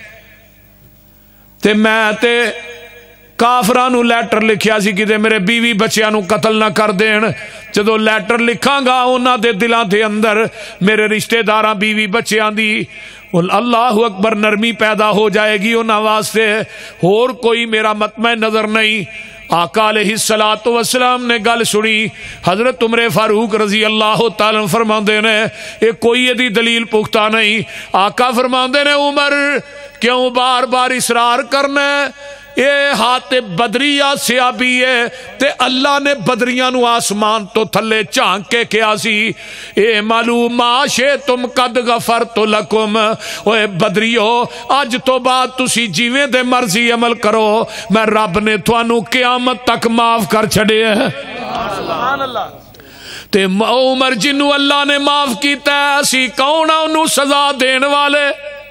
تے میں تے کافرانو لیٹر لکھیا سی کہ میرے بیوی بچیاں قتل نہ کر دین جدو لیٹر لکھاں گا انہاں دے دلاں دے اندر میرے رشتہ داراں بیوی بچیاں دی اللہ اکبر نرمی پیدا ہو جائے گی انہاں واسطے اور کوئی میرا مطمع نظر نہیں آقا علیہ الصلوۃ والسلام نے گل سنی حضرت عمر فاروق رضی اللہ تعالی فرماندے نے یہ کوئی ایدی دلیل پختہ نہیں آقا فرماندے نے عمر کیوں بار بار اصرار کرنا اے حاتب بدریہ صحابی ہے تے اللہ نے بدریاں نو آسمان تو تھلے چانک کے کیا سی اے معلوم آشے تم قد غفرت لکم اوے بدریو آج تو بعد تسی جیویں دے مرضی عمل کرو میں رب نے توانو قیامت تک معاف کر چھڑے ہیں سبحان اللہ تے عمر جنو اللہ نے معاف کیتا ہے اسی کون انہوں سزا دین والے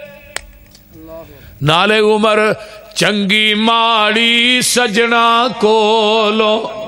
نالے عمر چنگی ماڑی سجنا کولو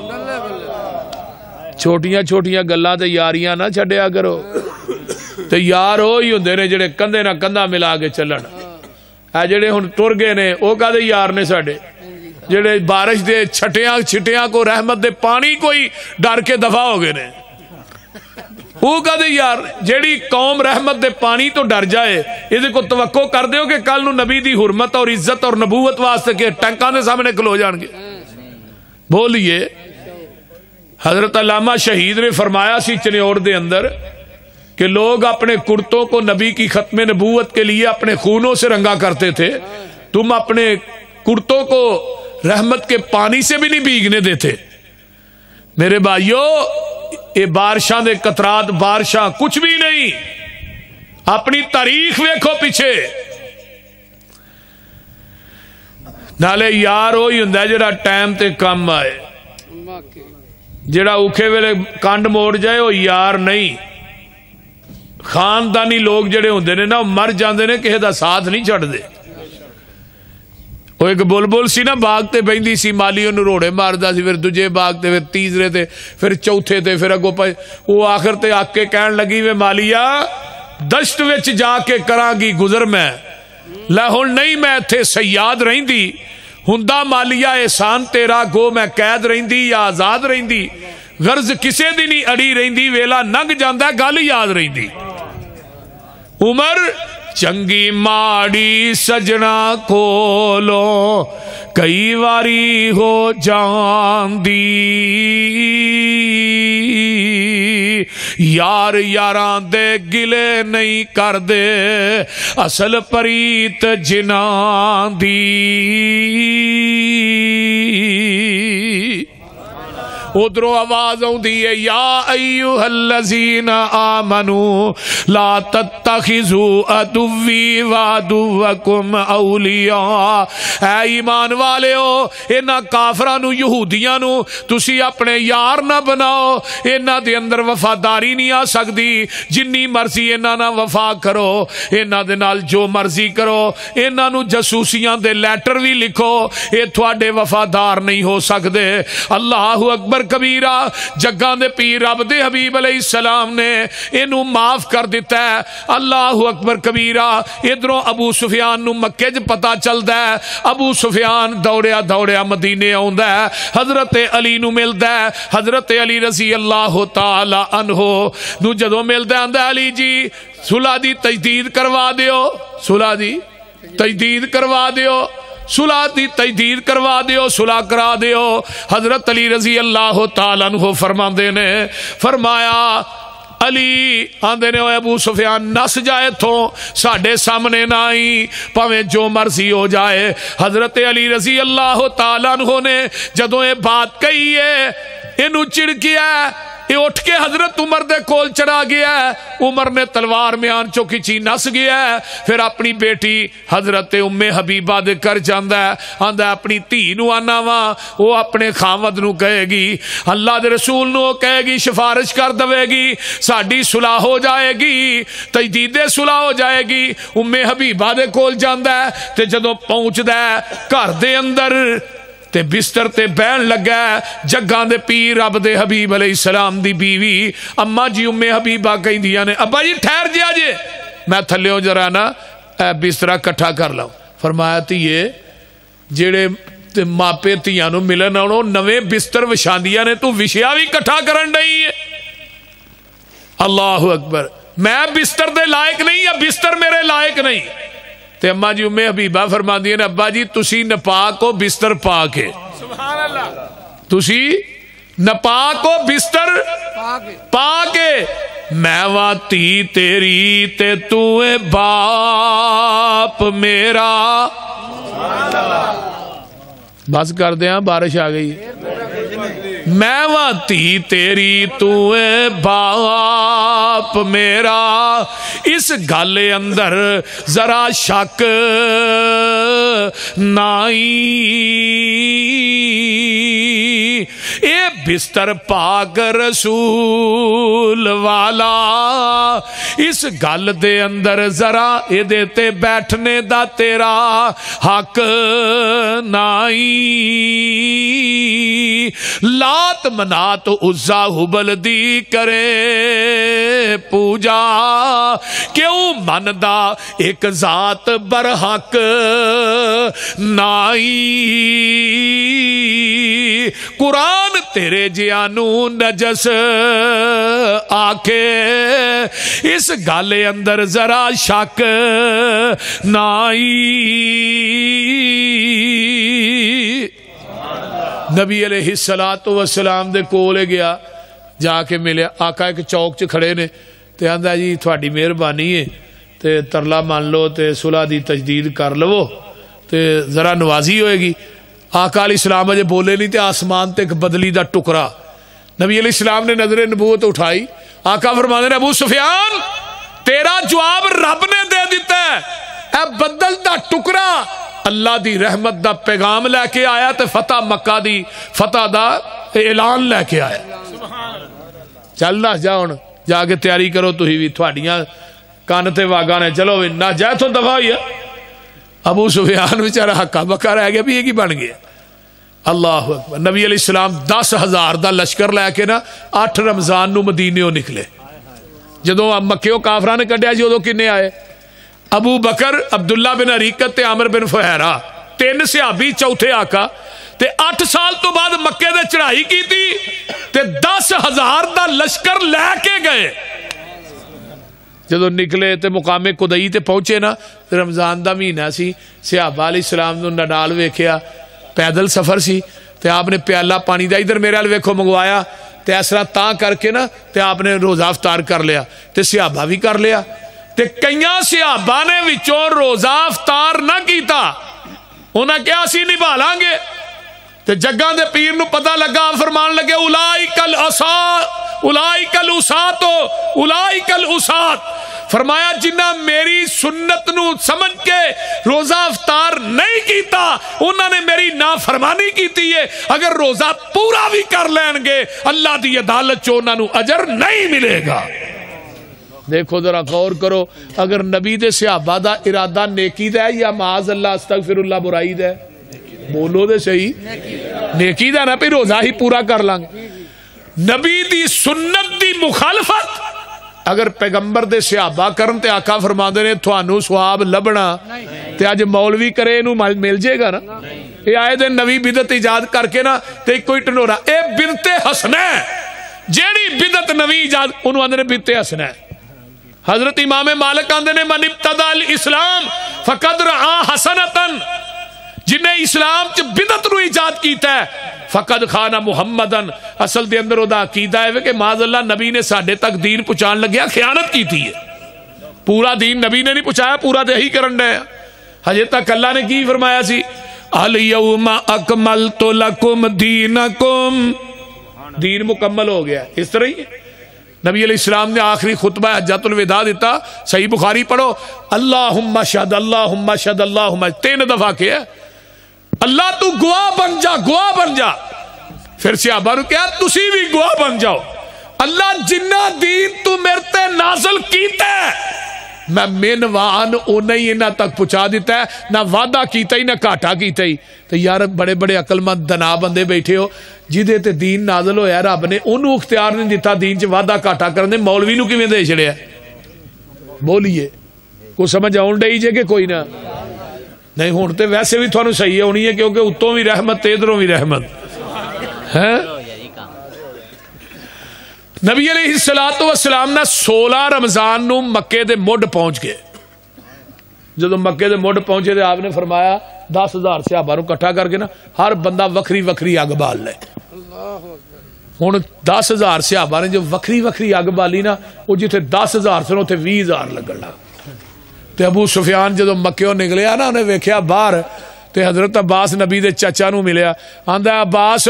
چھوٹیاں چھوٹیاں گلاں تے یاریاں نہ چھڈیا کرو تے یار ہوئی ہوندے نے جڑے کندھے نہ کندھا ملا کے چلن اے جڑے ہن ٹر گئے نے او کدے یار نے ساڈے جڑے بارش دے چھٹیاں چھٹیاں کو رحمت دے پانی کوئی ڈر کے دفع ہو گئے نے. وہ کہتے یار جیڑی قوم رحمت دے پانی تو ڈر جائے یہ کو توقع کر دیو کہ کل نو نبی دی حرمت اور عزت اور نبوت واسطے کے ٹینکاں دے سامنے کھلو جان گے. بولیے حضرت علامہ شہید نے فرمایا سی چنیور دے اندر کہ لوگ اپنے کرتوں کو نبی کی ختم نبوت کے لیے اپنے خونوں سے رنگا کرتے تھے, تم اپنے کرتوں کو رحمت کے پانی سے بھی نہیں بھیگنے دیتے. میرے بھائیو یہ بارشاں دے قطرات بارشاں کچھ بھی نہیں, اپنی تاریخ ویکھو پیچھے. نالے یار وہی ہوندا جڑا ٹائم تے کم آئے, جڑا اوکھے ویلے کنڈ موڑ جائے وہ یار نہیں. خاندانی لوگ جڑے ہوندے نے نا مر جاندے نے, کسی دا ساتھ نہیں چھڑ دے. وہ ایک بلبل سی نا باغ تے بہندی سی, مالی انہوں روڑے ماردا سی, پھر دوجے باغ تے, پھر تیسرے تے, پھر چوتھے تے, پھر اگوں پے وہ آخر تے آ کے کہن لگی وے مالیا دشت وچ جا کے کراں گی گزر میں, لے ہن نہیں میں ایتھے سیاد رہندی. ہندا مالیا احسان تیرا گو میں قید رہندی یا آزاد رہندی, غرض کسے دی نہیں اڑی رہندی, ویلا ننگ جاندا گل یاد رہندی. عمر چنگی ماڑی سجنا کولو کئی واری ہو جاندی, یار یاران دے گلے نہیں کر دے اصل پریت جنان دی. ادھروں آواز آؤندی ہے یا ایھا الذین آمنوا لا تتخذوا عدوی وعدوکم اولیاء. اے ایمان والےو انہاں کافراں نو یہودیاں نو تسی اپنے یار نہ بناؤ, انہاں دے اندر وفاداری نہیں آ سکدی. جنی مرضی انہاں نال وفا کرو, انہاں دے نال جو مرضی کرو, انہاں نو جاسوسیاں دے لیٹر بھی لکھو, اے تواڈے وفادار نہیں ہو سکدے. اللہ اکبر کبیرہ. جگاں دے پیر رب دے حبیب علیہ السلام نے اینو معاف کر دیتا ہے. اللہ اکبر کبیرہ. ادھروں ابو سفیان نو مکے چ پتہ چلدا ہے, ابو سفیان دوڑیا دوڑیا مدینے آوندا ہے, حضرت علی نو ملدا ہے. حضرت علی رضی اللہ تعالی عنہ نو جدوں ملدا آندا علی جی صلح دی تجدید کروا دیو, صلح دی تجدید کروا دیو, صلح دی تجدید کروا دیو, صلح کرا دیو. حضرت علی رضی اللہ تعالیٰ عنہ فرماندے نے فرمایا علی آندے نے ابو سفیان نس جائے تھوں ساڈے سامنے نہ آئی پاویں جو مرضی ہو جائے. حضرت علی رضی اللہ تعالیٰ عنہ نے جدوں یہ بات کہی ہے اینو چڑکیا, یہ اٹھ کے حضرت عمر دے کول چڑھا گیا ہے. عمر نے تلوار میان چو کھچی نس گیا ہے. پھر اپنی بیٹی حضرت ام حبیبہ دے کر جاندا ہے, آندا اپنی دھی نو آنا وا, وہ اپنے خاوند نو کہے گی, اللہ دے رسول نو کہے گی, سفارش کر دے گی, ساڈی صلح ہو جائے گی, تجدید صلح ہو جائے گی. ام حبیبہ دے کول جاندا ہے تے جدوں پہنچدا ہے گھر دے اندر تے بستر تے بہن لگا ہے. جگاں دے پیر رب دے حبیب علیہ السلام دی بیوی اما جی ام حبیبہ کہندیاں نے ابا جی ٹھہر جیا جے, میں تھلیوں جرا نا بسترا کٹھا کر لاؤ. فرمایا تیے جیڑے ماپے تیاں نو ملن آنو نویں بستر وچھاندیاں نے, تو وشیا بھی کٹھا کرن ڈئی ہے. اللہ اکبر. میں بستر دے لائق نہیں یا بستر میرے لائق نہیں. تے اما جی ام حبیبہ فرماندی نے ابا جی تسی نپاک ہو بستر پاک ہے. سبحان اللہ. تسی نپاک ہو بستر پاک ہے. میں وا تی تیری تے تو اے باپ میرا. بس کر دیا بارش آ گئی. میں وا تی تیری تو اے باپ میرا. اس گل اندر ذرا شک نائی, اے بستر پاک رسول والا. اس گل دے اندر ذرا اے دیتے بیٹھنے دا تیرا حق نائی. لا لات منات عزا ہبل دی کرے پوجا کیوں مندا ایک ذات برحق نائی قرآن تیرے جیانو نجس آکھے اس گالے اندر ذرا شک نائی نبی علیہ السلام دے کولے گیا جا کے ملیا آقا ایک چوک چ کھڑے نے تے آندا جی تھوڑی مہربانی ہے تے ترلا مان لو تے صلح دی تجدید کر لو تے ذرا نوازی ہوئے گی آقا علیہ السلام اجے بولے نہیں تے آسمان تے ایک بدلی دا ٹکڑا نبی علیہ السلام نے نظر نبوت اٹھائی آقا فرمانے نے ابو سفیان تیرا جواب رب نے دے دیتا ہے اے بدل دا ٹکڑا اللہ دی رحمت دا پیغام لے کے آیا تے فتح مکہ دی فتح دا اعلان لے کے آیا چلنا جاؤ جا کے تیاری کرو تھی بھی تھوڑیاں کان تے واگاں نے چلو نہ جائے تو دفاع ہوئی ہے ابو سفیان بیچارہ ہکا بکا رہ گیا بھی یہ کی بن گیا اللہ اکبر نبی علیہ السلام 10,000 دا لشکر لے کے نا 8 رمضان نو مدینیوں نکلے جدو مکیوں کافران نے کڈیا جی ادو کنے آئے ابو بکر عبداللہ بن عریقت تے عامر بن فہیرہ 3 صحابی چوتھے آقا تے 8 سال تو بعد مکے دے چڑھائی کی تھی تے 10,000 دا لشکر لے کے گئے جدو نکلے تے مقام قدئی تے پہنچے نا رمضان دا مہینہ سی صحابہ علیہ السلام نو نڈال ویکھیا پیدل سفر سی تے آپ نے پیالہ پانی دا ادھر میرے ویکھو منگوایا تے اس طرح تاں کر کے نا تے آپ نے روزہ افطار کر لیا تے صحابہ بھی کر لیا تے کئیاں صحابہ نے وچوں روزہ افطار نہ کیتا انہاں کیا اسی نبھا لیں گے تے جگاں دے پیر نو پتہ لگا فرمان لگے اولائک الاسات فرمایا جنہ میری سنت نو سمجھ کے روزہ افطار نہیں کیتا انہوں نے میری نافرمانی کیتی ہے اگر روزہ پورا بھی کر لین گے اللہ دی عدالت چو انہوں نے اجر نہیں ملے گا دیکھو ذرا غور کرو اگر نبی دے صحابہ دا ارادہ نیکی دا ہے یا معاذ اللہ استغفر اللہ برائی دا ہے بولو دے صحیح نیکی دا نا پہ روزہ ہی پورا کر لیں نبی دی سنت دی مخالفت اگر پیغمبر دے صحابہ کرن تے آقا فرماندے نے تھانوں ثواب لبنا تے اج مولوی کرے نو مل جائے گا نا یہ آئے دن نوی بدعت ایجاد کر کے نا تے کوئی ٹنورا اے بدعت حسنہ جیڑی بدعت نوی ایجاد انہوں اندر بدعت حسنہ حضرت امام مالک آندے نے من ابتداء الاسلام فقد رعا حسنتن جنہیں اسلام چ بدعت نو ایجاد کیتا ہے فقد خانہ محمدن اصل دے اندر دا عقیدہ ہے کہ معاذ اللہ نبی نے ساڈے تک دین پہنچان لگیا خیانت کی تھی ہے پورا دین نبی نے نہیں پہنچایا پورا دے ہی کرن دے ہجے تک اللہ نے کی فرمایا سی الیوم اکملت لکم دینکم دین مکمل ہو گیا اس طرح ہی نبی علیہ السلام نے آخری خطبہ حجۃ الوداع دیتا صحیح بخاری پڑھو اللہم شہد اللہم شہد اللہم 3 دفعہ کیا اللہ تو گواہ بن جا پھر صحابہ نے کہا تسی بھی گواہ بن جاؤ اللہ جنہ دین تو میرے تے نازل کیتا ہے میں منوان انہیں ہی انہاں تک پہنچا دیتا ہے نہ وعدہ کیتا ہی نہ کاٹا کیتا ہی تو یار بڑے بڑے عقل مند دنا بندے بیٹھے ہو جدے تے دین نازل ہویا رب نے انہوں اختیار نہیں دیتا دین چ وعدہ کاٹا کرنے مولوی نو کیویں دے چھڑیا بولیے کو سمجھ آن ڈئی جے کہ کوئی نہ نہیں ہوں تو ویسے بھی تھانوں صحیح ہونی ہے کیونکہ اتوں بھی رحمت ادھروں بھی رحمت ہے نبی علیہ السلام نے 16 رمضان نو مکے دے مڈ پہنچ گئے جدو مکے دے مڈ پہنچے تو آپ نے فرمایا 10,000 صحابہ نو کٹھا کر کے نا ہر بندہ وکری وکری اگ بال لے ہوں 10,000 صحابہ نے جو وکری وکری اگ بالی نا وہ جتنے 10,000 سن اتنے 20,000 لگن لگ تے ابو سفیان جدو مکیوں نکلیا نا انہیں ویکھیا باہر تے حضرت عباس نبی دے چچا نو ملیا آندا عباس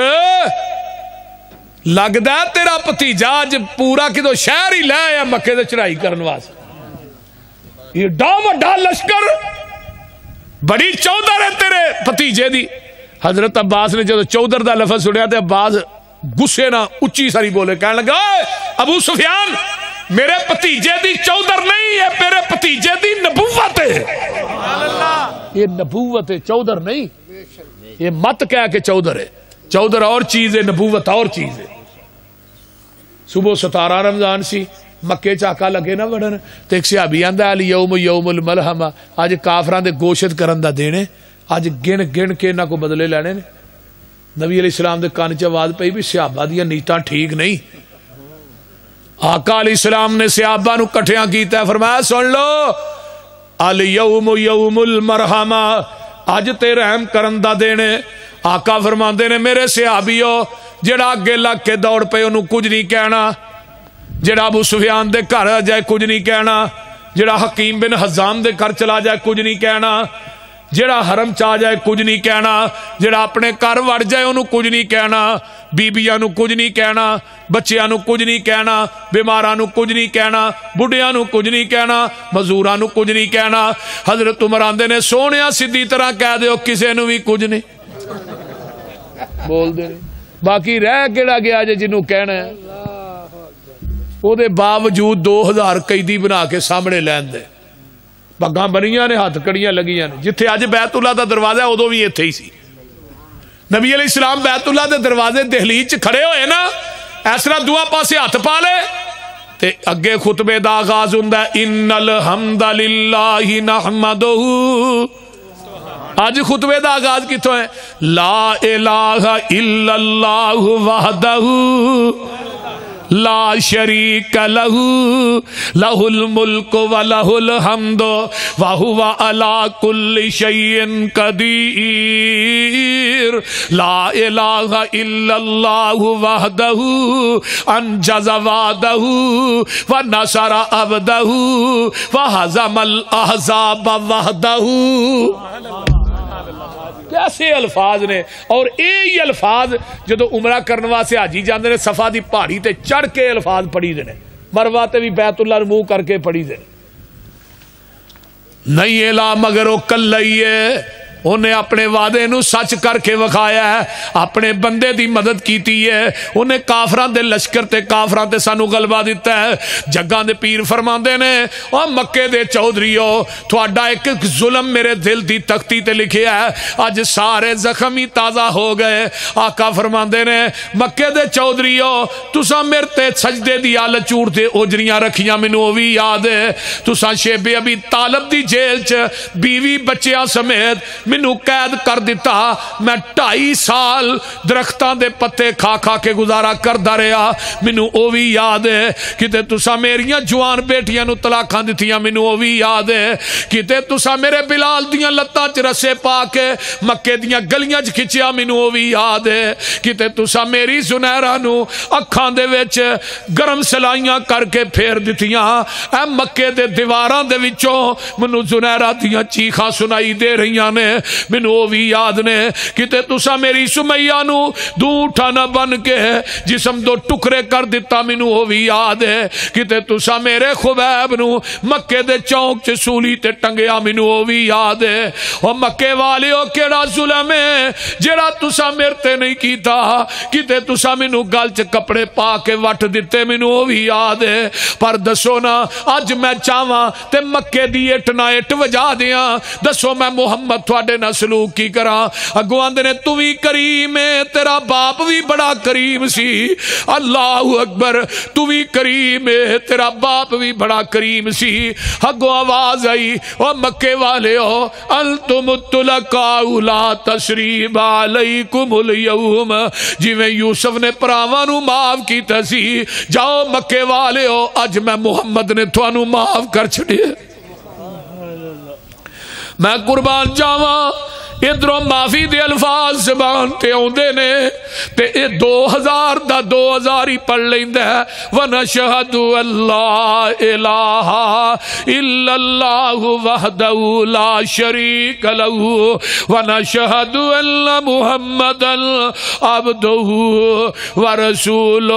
لگدا تیرا بھتیجا اج پورا کدو شہر ہی لے آیا مکے تے چڑھائی کرن واسطے یہ ڈا وڈا لشکر بڑی چودر ہے تیرے بھتیجے دی حضرت عباس نے جدو چودر دا لفظ سنیا تے عباس غصے نہ اچھی ساری بولے کہنے لگا ابو سفیان میرے بھتیجے دی چودر نہیں ہے میرے بھتیجے دی نبوت ہے یہ نبوت ہے چودر نہیں یہ مت کہہ کے چودر ہے چودر اور چیز ہے، نبوت اور چیز ہے۔ صبح 17 رمضان سی، مکے چاکا لگے نہ بڑھن، تو ایک صحابی آندا علی یوم یوم الملحمہ، اج کافراں دے گوشت کرن دا دینے، اج گن گن کے انہاں کو بدلے لینے نے۔ نبی علیہ السلام دے کان چ آواز پئی بھی صحابہ دیاں نیتاں ٹھیک نہیں۔ آقا علیہ السلام نے صحابہ نو کٹھیاں کیتا ہے، فرمایا سن لو الیوم یوم المرحمہ، اج تے رحم کرن دا دینے۔ آقا فرماندے نے میرے صحابیو جڑا اگے لگ کے دوڑ پے انہوں کچھ نہیں کہنا، جڑا ابو سفیان دے گھر آ جائے کچھ نہیں کہنا، جڑا حکیم بن حزام دے گھر چلا جائے کچھ نہیں کہنا، جڑا حرم چا جائے کچھ نہیں کہنا، جڑا اپنے گھر وڑ جائے انہوں کچھ نہیں کہنا، بیبیاں نو کچھ نہیں کہنا، بچیاں نو کچھ نہیں کہنا، بیماراں نو کچھ نہیں کہنا، بڑھیاں نو کچھ نہیں کہنا، مزوراں نو کچھ نہیں کہنا۔ حضرت عمر آندے نے سونیا سیدھی طرح کہہ دیو کسے نو بھی کچھ نہیں بول دے، باقی رہ کیڑا گیا جے جنوں کہنا ہے او دے باوجود 2000 قیدی بنا کے سامنے لین دے، پگاں بنیاں نے، ہاتھ کڑیاں لگیاں نے۔ جتھے اج بیت اللہ دا دروازہ ہے ادو بھی ایتھے ہی سی۔ نبی علیہ السلام بیت اللہ دے دروازے دہلیز چ کھڑے ہوئے نا، اس طرح دعا پاسے ہاتھ پا لے تے اگے خطبے دا آغاز ہوندا ہے ان الحمد للہ نحمدہ۔ آج خطبے دا آغاز کتوں ہے؟ لا الہ الا اللہ وحدہ لا شریک لہ لہ الملک ولہ الحمد وہو علی کل شیء قدیر لا الہ الا اللہ وحدہ انجز وعدہ ونصر عبدہ وہزم الاحزاب وحدہ۔ کیسے الفاظ نے، اور یہی الفاظ جدو عمرہ کرنے واسطے حاجی جاندے نے صفا دی پہاڑی تے چڑھ کے الفاظ پڑھی دے نے، مروہ تے بھی بیت اللہ منہ کر کے پڑھی دے نہیں الا مگر وہ کلئی ہے، انہیں اپنے وعدے نو سچ کر کے وکھایا ہے، اپنے بندے دی مدد کیتی ہے، انہیں کافران دے لشکر تے کافران تے سانو غلبہ دیتا ہے۔ جگاں دے پیر فرماندے نے او مکے دے چودھریو تھوڑا ایک ظلم میرے دل دی تختی تے لکھے ہے، آج سارے زخمی تازہ ہو گئے۔ آقا فرماندے نے مکے دے چودھریو تسا میرے تے سجدے دی آل چور دے اوجریاں رکھیاں مینوں بھی یاد ہے، تسا شیب ابی طالب دی جیل چ بیوی بچیاں سمیت مینوں قید کر دیتا، میں 2.5 سال درختاں دے پتے کھا کھا کے گزارا کردا رہا، مینوں او بھی یاد ہے کتے تسا میریاں جوان بیٹیاں نو طلاقاں دتیاں، مینوں او بھی یاد ہے کتے تسا میرے بلال دیاں لتاں چ رسے پا کے مکے دیاں گلیاں چ کھچیا، مینوں او بھی یاد ہے کتے تسا میری زنیرہ نو اکھاں دے وچ گرم سلائیاں کر کے پھیر دتیاں، اے مکے دے دیواراں دے وچوں مینوں زنیرہ دیاں چیخاں سنائی دے رہیاں نے، مینوں او بھی یاد نے کتے تسا میری سمیہ نو دوٹھا نہ بن کے جسم دو ٹکڑے کر دیتا، مینوں او بھی یاد ہے کتے تسا میرے خبیب نو مکے دے چونک چ سولی تے ٹنگیا، مینوں او بھی یاد ہے۔ او مکے والیو کیڑا ظلم ہے جڑا تسا میرے تے نہیں کیتا، کتے تسا مینوں گل چ کپڑے پا کے وٹ دتے، مینوں او بھی یاد ہے۔ پر دسو نا اج میں چاہواں تے مکے دی اٹ نہ اٹ وجا دیاں، دسو میں محمد تھوڑے نہ سلوک کی کراں؟ اگوں آندے نے تو بھی کریم ہے، تیرا باپ بھی بڑا کریم سی، اللہ اکبر، تو بھی کریم ہے، تیرا باپ بھی بڑا کریم سی۔ اگوں آواز آئی او مکے والے ہو انتم الطلقاء لا تثریب علیکم اليوم، جی میں یوسف نے پراواں نو معاف کیتا سی، جاؤ مکے والے ہو اج میں محمد نے تھانوں معاف کر چھڑے۔ میں قربان جاواں ادھروں معافی دے الفاظ زبان تے اوندے نے تے اے 2000 دا 2000 ہی پڑھ لیندا ہے۔ ونشہد اللہ الہ الا اللہ وحدہ لا شریک لہ ونشہد ان محمدا عبدہ ورسولہ۔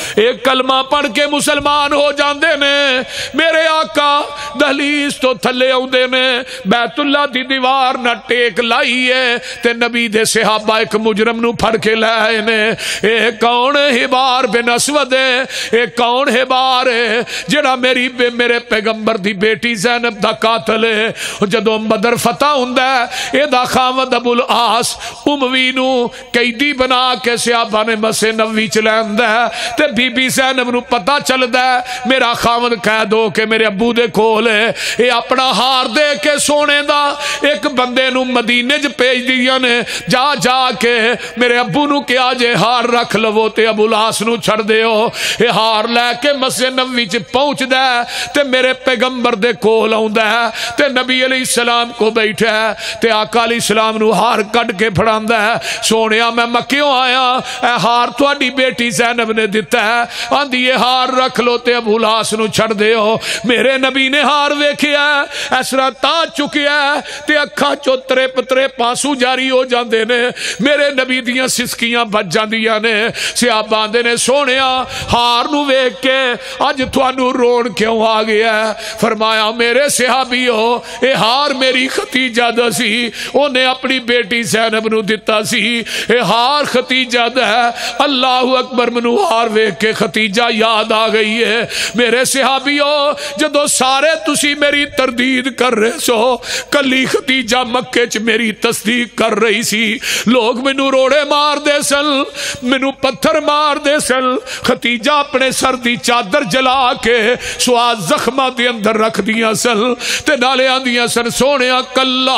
ایک کلمہ پڑھ کے مسلمان ہو جاندے نے۔ میرے آقا دہلیز تو تھلے آؤندے نے، بیت اللہ دی دیوار نہ ٹیک لائی ہے تے نبی دے صحابہ ایک مجرم نو پھڑ کے لے آئے نے۔ اے کون حبار بن اسود ہے؟ اے کون حبار ہے جڑا میرے پیغمبر دی بیٹی زینب دا قاتل ہے؟ جدوں بدر فتح ہوندا ہے اے دا خاوند ابو العاص اموی نو قیدی بنا کے صحابہ نے مسجد نبوی چ لیندا ہے تے بی بی زینب نو پتہ چلدا ہے میرا خاوند قید ہو کے میرے ابو دے کول ہے۔ اے اپنا ہار دے کے سونے دا ایک بندے نو مدینے چ بھیج دیاں نے، جا جا کے میرے ابو نو کیا جے ہار رکھ لو تے ابو العاص نو چھڑ دیو۔ اے ہار لے کے مسجد نبوی چ پہنچدا ہے تے میرے پیغمبر دے کول آوندا ہے تے نبی علیہ السلام کو بیٹھا ہے تے آقا علیہ السلام نو ہار کڈ کے پھڑاندا ہے، سونیا میں مکیوں آیا، اے ہار تہاڈی بیٹی زینب نے دتا ہے، آندی اے ہار رکھ لو تے ابو العاص نو چھڑ دیو۔ میرے نبی نے ہار ویکھیا اس طرح تا چکیا تے اکھاں چوں تریپ تریپ آنسو جاری ہو جاندے نے، میرے نبی دیاں سسکیاں بچ جاندیاں نے۔ صحابہ آندے نے سونیا ہار نو ویکھ کے اج تھانو رون کیوں آ گیا ہے؟ فرمایا میرے صحابیو اے ہار میری ختیجہ دا سی، اونے اپنی بیٹی زینب نو دتا سی، اے ہار ختیجہ دا ہے۔ اللہ اکبر، منو ہار ویکھ کے ختیجہ یاد آ گئی ہے۔ میرے صحابیو جدو سارے تسی میری تردید کر رہے سو، کلی ختیجہ مکے چ میری تصدیق کر رہی سی، لوگ مینو روڑے مار دے سن، مینو پتھر مار دے سن، ختیجہ اپنے سر دی چادر جلا کے سواز زخمہ دے اندر رکھ دیاں سن تے نالے آندیاں سن سونیا کلا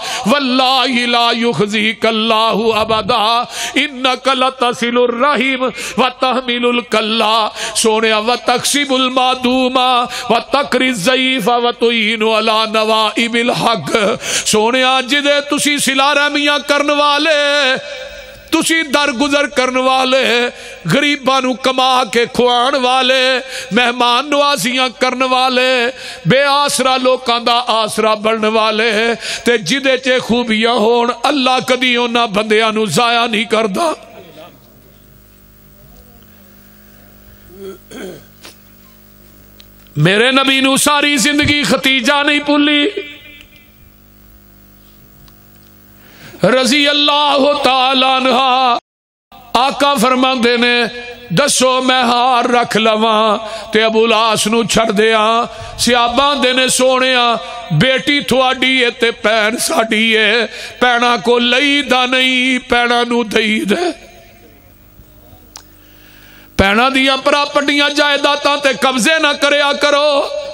واللہ لا یخزیک اللہ ابدا انک لتصل الرحیم وتحمل الکلا، سونیا وتکسب المعدوم وتقری الضعیف وتعین علی نوائب الحق، سونیا جدے تسی صلہ رحمیاں کرن والے، تسی درگزر کرن والے، غریباں نو کما کے کھوان والے، مہمان نوازیاں کرن والے، بے آسرا لوکاں دا آسرا بنن والے، تے جدے چے خوبیاں ہون اللہ کدی انہاں بندیاں نو ضائع نہیں کردا۔ میرے نبی نو ساری زندگی ختیجہ نہیں بھولی، رضی اللہ تعالی عنہ۔ آقا فرماندے نے دسو میں ہار رکھ لواں تے ابو العاص نو چھڑ دیاں؟ صحابہ دے نے سونیا بیٹی تھوڑی ہے تے پین ساڈی ہے، پینا کو لئی دا نہیں، پینا نو دئی دے، پینا دیاں پراپرٹیاں جائیداداں تے قبضے نہ کریا کرو،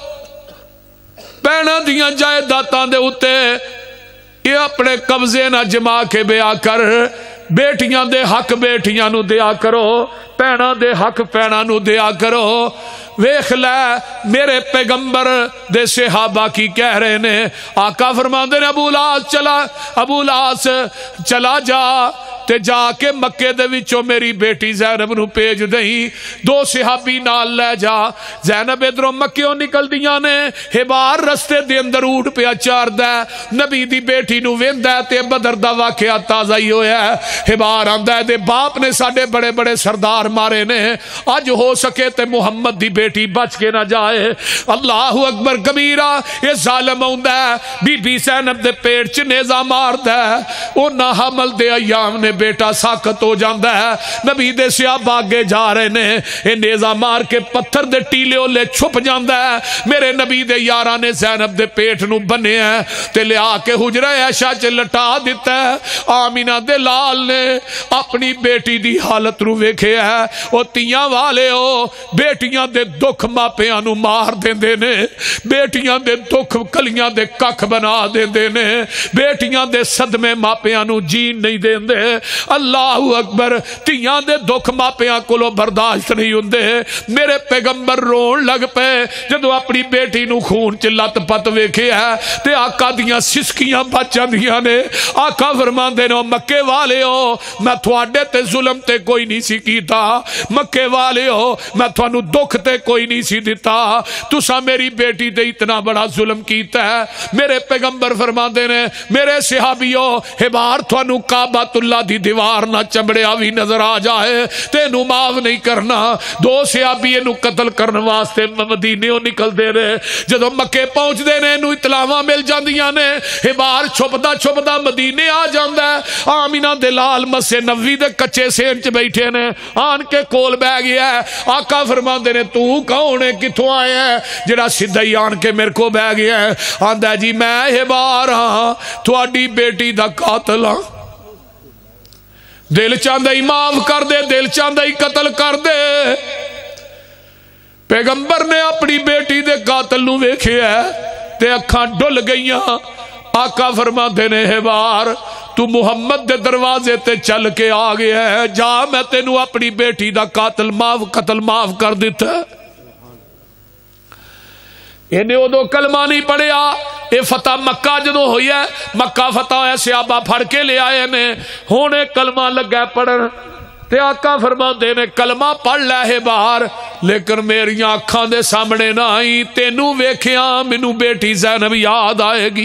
پینا دیاں جائیداداں دے اتے یہ اپنے قبضے نہ جما کے بیا کر، بیٹیاں دے حق بیٹیاں نو دیا کرو، پینا دے حق پینا نو دیا کرو۔ ویکھ لے میرے پیغمبر دے صحابہ کی کہہ رہے نے، آقا فرماندے نے ابو العاص چلا جا تے جا کے مکے دے وچوں میری بیٹی زینب نو بھیج دئی، دو صحابی نال لے جا۔ زینب ادھروں مکیوں نکل دیاں نے، ہبار رستے دے اندر اونٹ پیا چاردا ہے، نبی دی بیٹی نو ویندا ہے تے بدر دا واقعہ تازہ ہی ہویا ہے۔ ہبار آندا ہے دے باپ نے ساڈے بڑے بڑے سردار مارے نے، اج ہو سکے تے محمد دی بیٹی بچ کے نہ جائے۔ اللہ اکبر کبیرہ، یہ ظالم آندا ہے بی بی زینب دے پیٹ چ نیزہ ماردا ہے، او نہ حمل دے ایام نے بیٹا ساکت ہو جاندہ ہے، نبی دے صحابہ آگے جا رہے نے، اے نیزہ مار کے پتھر دے ٹیلے اولے چھپ جاندہ ہے، میرے نبی دے یاراں نے زینب دے پیٹ نو بنے ہیں تے لے آ کے حجرہ عائشہ چ لٹا دیتا ہے۔ آمینہ دے لال نے اپنی بیٹی دی حالت رو ویکھے ہے، او تیاں والے ہو بیٹیاں دے دکھ ماپیاں نو مار دیندے نے، بیٹیاں دے دکھ کلیاں دے ککھ بنا دیندے نے، بیٹیاں دے صدمے ماپیاں نو جین نہیں دیندے۔ اللہ اکبر، تیاں دے دکھ ماپیاں کولو برداشت نہیں ہوندے۔ میرے پیغمبر رون لگ پے جدو اپنی بیٹی نو خون چ لت پت ویکھے ہے تے آقا دیاں سسکیاں بچ جاندیاں نے۔ آقا فرماندے نے مکے والے ہو میں تھوڑے تے ظلم تے کوئی نہیں سی کیتا، مکے والے ہو میں تھانو دکھ تے کوئی نہیں سی دیتا، تسا میری بیٹی تے اتنا بڑا ظلم کیتا ہے۔ میرے پیغمبر فرماندے نے میرے صحابیو ہبار تھانو کعبۃ اللہ دی دیوار نہ چمڑیا بھی نظر آ جائے تینوں معاف نہیں کرنا. 2 صحابی اینو قتل کرنے واسطے مدینے نکل دے رہے. جدو مکے پہنچ دے نے اینو اطلاعاں مل جاندیاں نے. ہبار چھپدا چھپدا مدینے آ جاندا ہے. آمینہ دے لال مسجد نبوی دے کچے سین چ بیٹھے نے. آن کے کول بہ گیا ہے. آقا فرماندے نے تو کون ہے کتھوں آیا ہے جڑا سیدھا ہی آن کے میرے کو بہ گیا ہے. آندا جی میں ہبار ہاں تھوڑی بیٹی دا قاتل ہاں. دل چاہتا ہی معاف کر دے, دل چاہتا ہی قتل کر دے. پیغمبر نے اپنی بیٹی دے قاتل نو ویکھیا تے اکھاں ڈل گئیاں. آقا فرماندے نے ہبار تو محمد دے دروازے تے چل کے آ گیا ہے, جا میں تینوں اپنی بیٹی دا قاتل معاف کر دیتا ہے. انہیں ادو کلمہ نہیں پڑھیا. اے فتح مکہ جدو ہوئی ہے, مکہ فتح ہویا صحابہ پھڑ کے لے آئے نے. ہونے کلمہ لگا پڑھن تے آقا فرماندے نے کلمہ پڑھ لے ہے باہر, لیکن میری آنکھاں دے سامنے نہ آئی. تینوں ویکھیاں مینوں بیٹی زینب یاد آئے گی.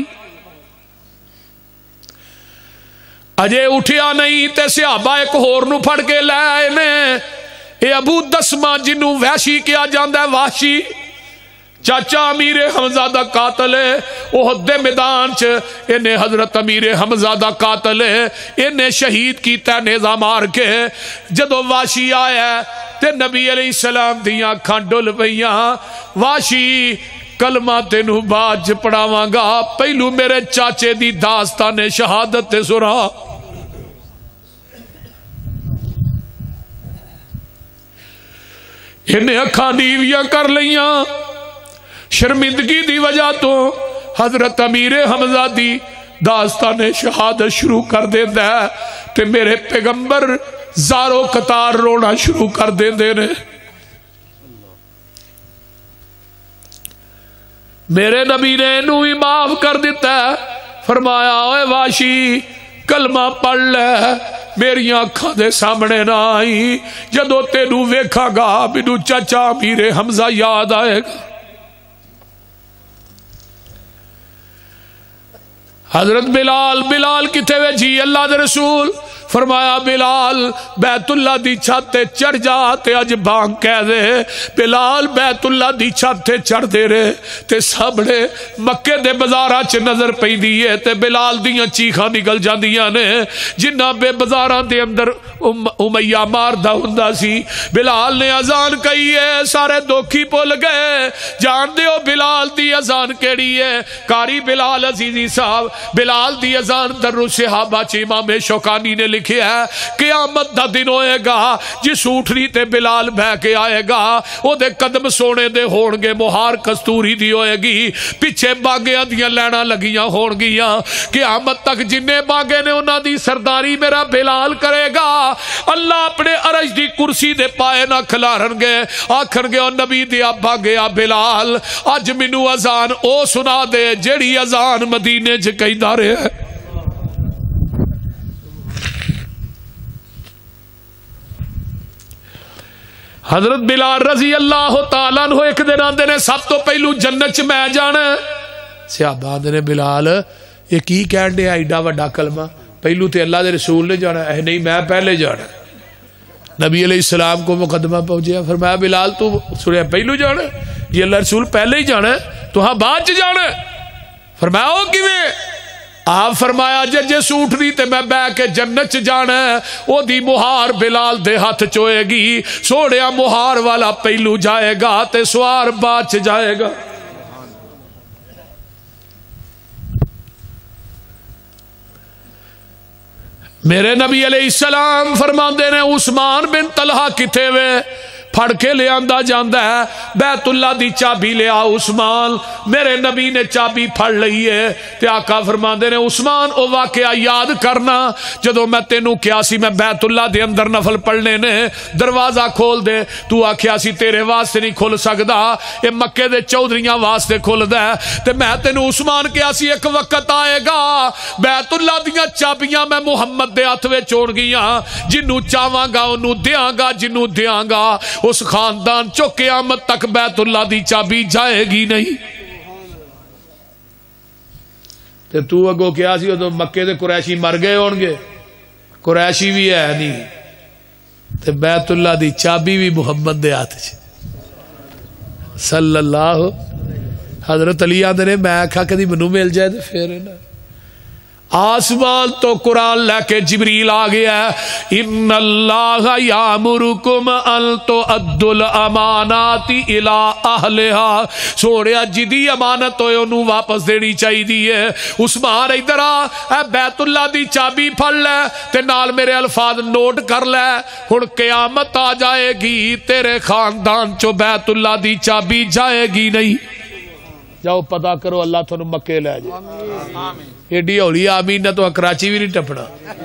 اجے اٹھیا نہیں تے صحابہ ایک ہور نو پھڑ کے لے آئے نے. اے ابو دسمہ جنوں وحشی کیا جاندا ہے, وحشی چاچا امیر حمزہ دا قاتل ہے. احد دے میدان چ انہیں حضرت امیر حمزہ دا قاتل ہے, انہیں شہید کیتا نیزہ مار کے. جدو واشی آیا تے نبی علیہ السلام دیاں اکھاں ڈل پئیاں. واشی کلمہ تینوں بعد پڑھاواں گا, پہلو میرے چاچے دی داستان شہادت تے سنا. انہیں اکھاں نیویاں کر لیاں. شرمندگی دی وجہ تو حضرت امیر حمزہ دی داستان شہادت شروع کر دیندا ہے تے میرے پیغمبر زارو قطار رونا شروع کر دیندے نے. میرے نبی نے انہوں ہی معاف کر دیتا ہے. فرمایا اوے واشی کلمہ پڑھ لے, میری آنکھاں دے سامنے نہ آئی. جدو تینوں ویکھاں گا مینوں چچا امیر حمزہ یاد آئے گا. حضرت بلال کتے وے جی اللہ دے رسول. فرمایا بلال بیت اللہ دی چھت تے چڑھ جا تے اج بانگ کہہ دے. بلال بیت اللہ دی چھت تے چڑھ دے رہے تے سامنے مکے دے بازاراں چ نظر پئی دی ہے تے بلال دیاں چیخاں نکل جاندیاں نے جنہ بے بازاراں دے اندر امیہ ماردا ہوندا سی. بلال نے اذان کہی ہے, سارے دوکھی بھول گئے. جان دیو بلال دی اذان کیڑی ہے؟ قاری بلال عزیزی صاحب بلال دی اذان در صحابہ چ امام شوکانی نے لکھیا ہے قیامت دا دن ہوئے گا جس اٹھنی تے بلال بہ کے آئے گا او دے قدم سونے دے ہون گے, مہار کستوری دی ہوئے گی, پیچھے باغیاں دیاں لینا لگیاں ہون گیاں. قیامت تک جننے باغے نے انہاں دی سرداری میرا بلال کرے گا. اللہ اپنے عرش دی کرسی دے پائے نہ کھلارن گے, آکھن گے او نبی دیا باغیا بلال اج مینوں اذان او سنا دے جیڑی اذان مدینے چ کہندا رہیا ہے. حضرت بلال رضی اللہ تعالیٰ عنہ ایک دن آندے نے سب تو پہلو جنت چ میں جانا. صحابہ آندے نے بلال یہ کی کہن دے ایڈا وڈا کلمہ, پہلو تے اللہ دے رسول نے جانا ہے. نہیں میں پہلے جانا. نبی علیہ السلام کو مقدمہ پہنچیا. فرمایا بلال تو سنیا پہلو جانا جی, اللہ رسول پہلے ہی جانا ہے تو ہاں بعد چ جانا. فرمایا او کیویں؟ آپ فرمایا جے سوٹنی تے میں بہ کے جنت چ جانا ہے, او دی مہار بلال دے ہاتھ چوئے گی. سوڑیا مہار والا پہلو جائے گا تے سوار بعد چ جائے گا. میرے نبی علیہ السلام فرماندے نے عثمان بن طلحہ کتے وے؟ پھڑ کے لے آندا جاندا ہے. بیت اللہ دی چابی لے آ عثمان. میرے نبی نے چابی پھڑ لئی ہے تے آقا فرماندے نے عثمان او واقعہ یاد کرنا جدو میں تینوں کیا سی میں بیت اللہ دے اندر نفل پڑھنے نے دروازہ کھول دے, تو آکھیا سی تیرے واسطے نہیں کھل سکدا, اے مکے دے چودھریاں واسطے کھلدا ہے. تے میں تینوں عثمان کیا سی ایک وقت آئے گا بیت اللہ دیاں چابیاں میں محمد دے ہاتھ وچ چھوڑ گیاں, جنوں چاواں گا اونوں دیاں گا, جنوں دیاں گا اس خاندان چو قیامت تک بیت اللہ دی چابی جائے گی نہیں. تے تو اگو کیا سی تو مکے دے قریشی مر گئے ہون گے, قریشی بھی ہے نہیں تے بیت اللہ دی چابی بھی محمد دے ہاتھ صلی اللہ. حضرت علی آدھے نے میں آکھا کدی منو مل جائے تو پھر نا. آسمان تو قرآن لے کے جبریل آ گیا ہے ان اللہ یامرکم ان تؤدوا الامانات الی اہلھا. سوڑیا جدی امانت ہوئے انہوں واپس دینی چاہیے دیئے. عثمان ادھر آ بیت اللہ دی چابی پھڑ لے تے نال میرے الفاظ نوٹ کر لے. ہن قیامت آ جائے گی تیرے خاندان چو بیت اللہ دی چابی جائے گی نہیں. جاؤ پتا کرو اللہ تھانو مکے لے جائے. ایڈی ہولی آمین نہ تو کراچی بھی نہیں ٹپنا.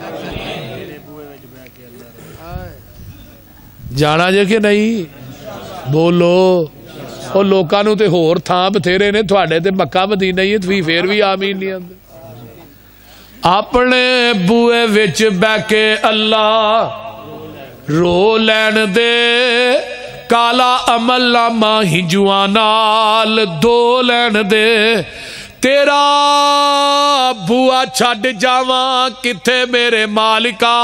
جانا جے کہ نہیں بولو. وہ لوکاں نو تے ہور تھاں بتھیرے نے تھوڑے تے مکہ مدینہ ہی تھی پھر بھی آمین نہیں آندے. اپنے بوئے وچ بہ کے اللہ رو لین دے کالا عمل ماہی جوانال دو لین دے. تیرا بوا چھڈ جاواں کتھے میرے مالکا.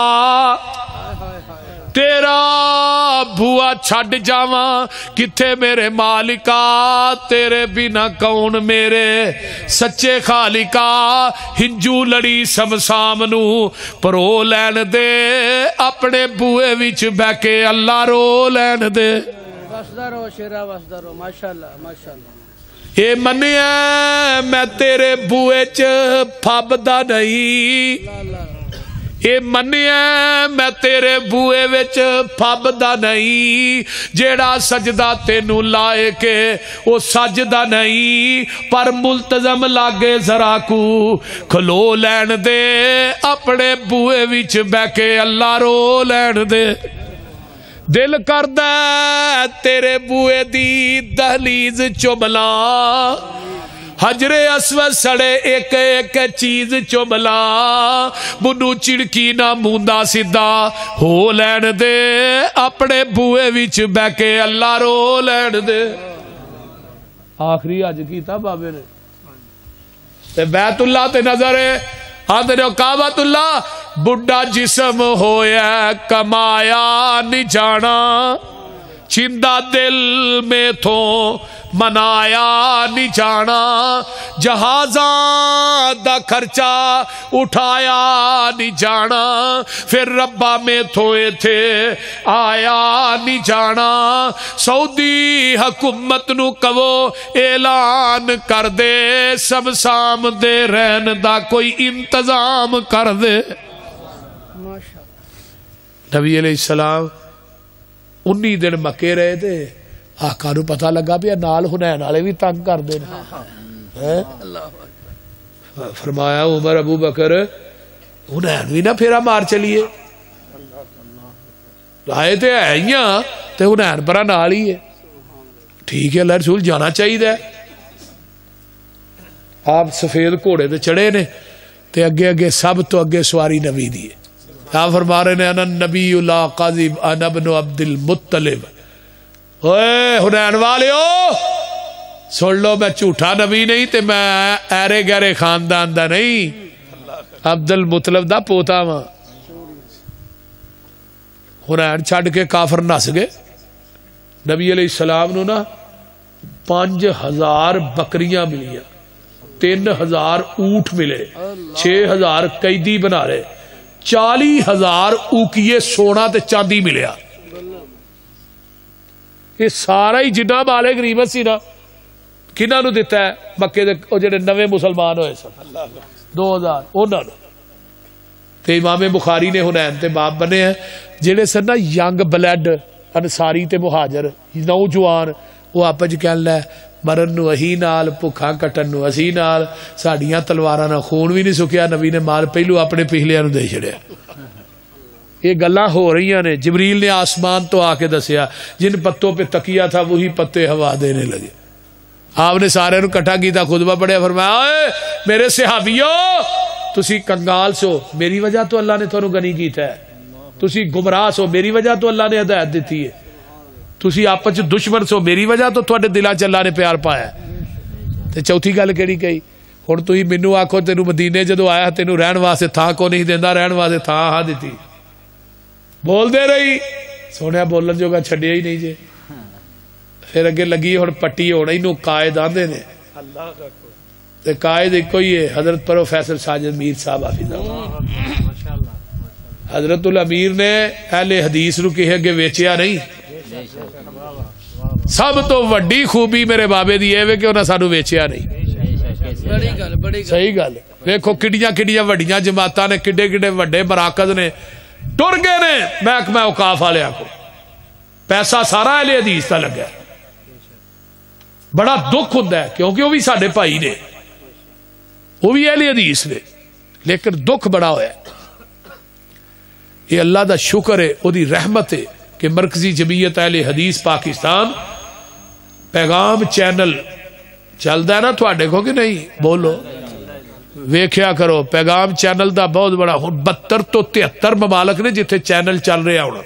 تیرا بوا چھڈ جاواں کتھے میرے مالکا. تیرے بنا کون میرے سچے خالقا. ہنجو لڑی سمسام نو پرو لین دے اپنے بوئے وچ بہ کے اللہ رو لین دے.
وسدا رہو شیرا وسدا رہو ماشاءاللہ ماشاءاللہ.
اے منیا میں تیرے بوئے چ پھبدا نہیں. اے منیا میں تیرے بوئے وچ پھبدا نہیں. جیڑا سجدہ تینوں لائے کے او سجدہ نہیں پر ملتزم لاگے ذرا کو کھلو لین دے اپنے بوئے وچ بہ کے اللہ رو لین دے. دل کردہ تیرے بوئے دی دہلیز چملا حجر اسود سڑے ایک ایک چیز چملا. منو چڑکی نہ موندا سدھا ہو لین دے اپنے بوئے وچ بہ کے اللہ رو لین دے. آخری اج کیتا بابے نے تے بیت اللہ تے نظر ہے آدھے کعبۃ اللہ. بڑھا جسم ہویا کمایا نہیں جانا چندہ دل میں تھو منایا نہیں جانا. جہازاں دا خرچہ اٹھایا نہیں جانا پھر ربا میں تھوئے تھے آیا نہیں جانا. سعودی حکومت نو کہو اعلان کر دے سب سام دے رہن دا کوئی انتظام کر دے. نبی علیہ السلام 19 دن مکے رہے تھے. آقا نو پتہ لگا بھی نال حنین والے بھی تنگ کر دے. فرمایا عمر ابو بکر حنین بھی نہ پھیرا مار چلیے. آئے تھے ہے تے حنین پرا نال ہی ہے. ٹھیک ہے اللہ رسول جانا چاہیے. آپ سفید گھوڑے تے چڑھے نے تے اگے اگے سب تو اگے سواری نبی دی ہے. آپ فرما رہے نے انا نبی لا قاذب انا ابن عبد المطلب. اوے حنین والیو سن لو میں جھوٹا نبی نہیں تے میں ایرے گہرے خاندان دا نہیں عبد المطلب دا پوتا وا. حنین چھڈ کے کافر نس گئے. نبی علیہ السلام نو نا 5000 بکریاں ملیاں 3000 اونٹ ملے 6000 قیدی بنا رہے 40,000 اوکیے سونا تے چاندی ملیا. یہ سارا ہی جنہ مالے غریبت سی نا کنہاں نو دیتا ہے مکے دے او جڑے نوے مسلمان ہوئے سن 2000 انہاں نو. تے امام بخاری نے حنین تے باب بنے ہیں جڑے سن نا ینگ بلڈ انصاری تے مہاجر نوجوان وہ آپس وچ کہن لے مرن نو اہی نال بھکھا کٹن نو اسی نال ساڈیاں تلواراں نال خون بھی نہیں سکیا. نبی نے مال پہلو اپنے پچھلیاں نو دے چھڑیا. یہ گلاں ہو رہی ہیں. جبریل نے آسمان تو آ کے دسیا جن پتوں پہ تکیا تھا وہی پتے ہوا دینے لگے. آپ نے سارے نو کٹھا کیتا خطبہ پڑھیا فرمایا اے میرے صحابیو تسی کنگال سو میری وجہ تو اللہ نے تھانوں غنی کیتا ہے. تسی گمراہ سو میری وجہ تو اللہ نے ہدایت دیتی ہے. تسی آپس چ دشمن سو میری وجہ تو تھوڑے دلاں چ اللہ نے پیار پایا. تے چوتھی گل کیڑی کہی ہن تسی مینوں آکھو تینوں مدینے جدوں آیا تینوں رہن واسطے تھاں کو نہیں دیندا رہن واسطے تھاں ہاں دتی. بول دے رہی سونے بولن جو چھڈیا ہی نہیں جے پھر اگے لگی ہوں پٹی ہونا ہی قائد آندے نے تے قائد ایک ہی ہے حضرت پروفیسر ساجد میر صاحب حافظ حضرت الامیر نے اہل حدیث نو کہے کہ ویچیا نہیں سب تو وڈی خوبی میرے بابے دی ہے کہ انہاں سانو ویچیا نہیں صحیح گل ویکھو کڈیاں کڈیاں وڈیاں جماعتاں نے کڈے کڈے وڈے مراکز نے ٹر گئے نے محکمہ اوقاف والےاں کو پیسہ سارا اہل حدیث دا لگا بڑا دکھ ہوندا ہے کیونکہ وہ بھی ساڈے بھائی نے وہ بھی اہل حدیث نے لیکن دکھ بڑا ہویا ہے یہ اللہ دا شکر ہے وہ دی رحمت ہے کہ مرکزی جمعیت اہل حدیث پاکستان پیغام چینل چلتا ہے نا تھوڑے کو کہ نہیں بولو ویکھیا کرو پیغام چینل دا بہت بڑا 72 تو 73 ممالک نے جتھے چینل چل رہے ہونا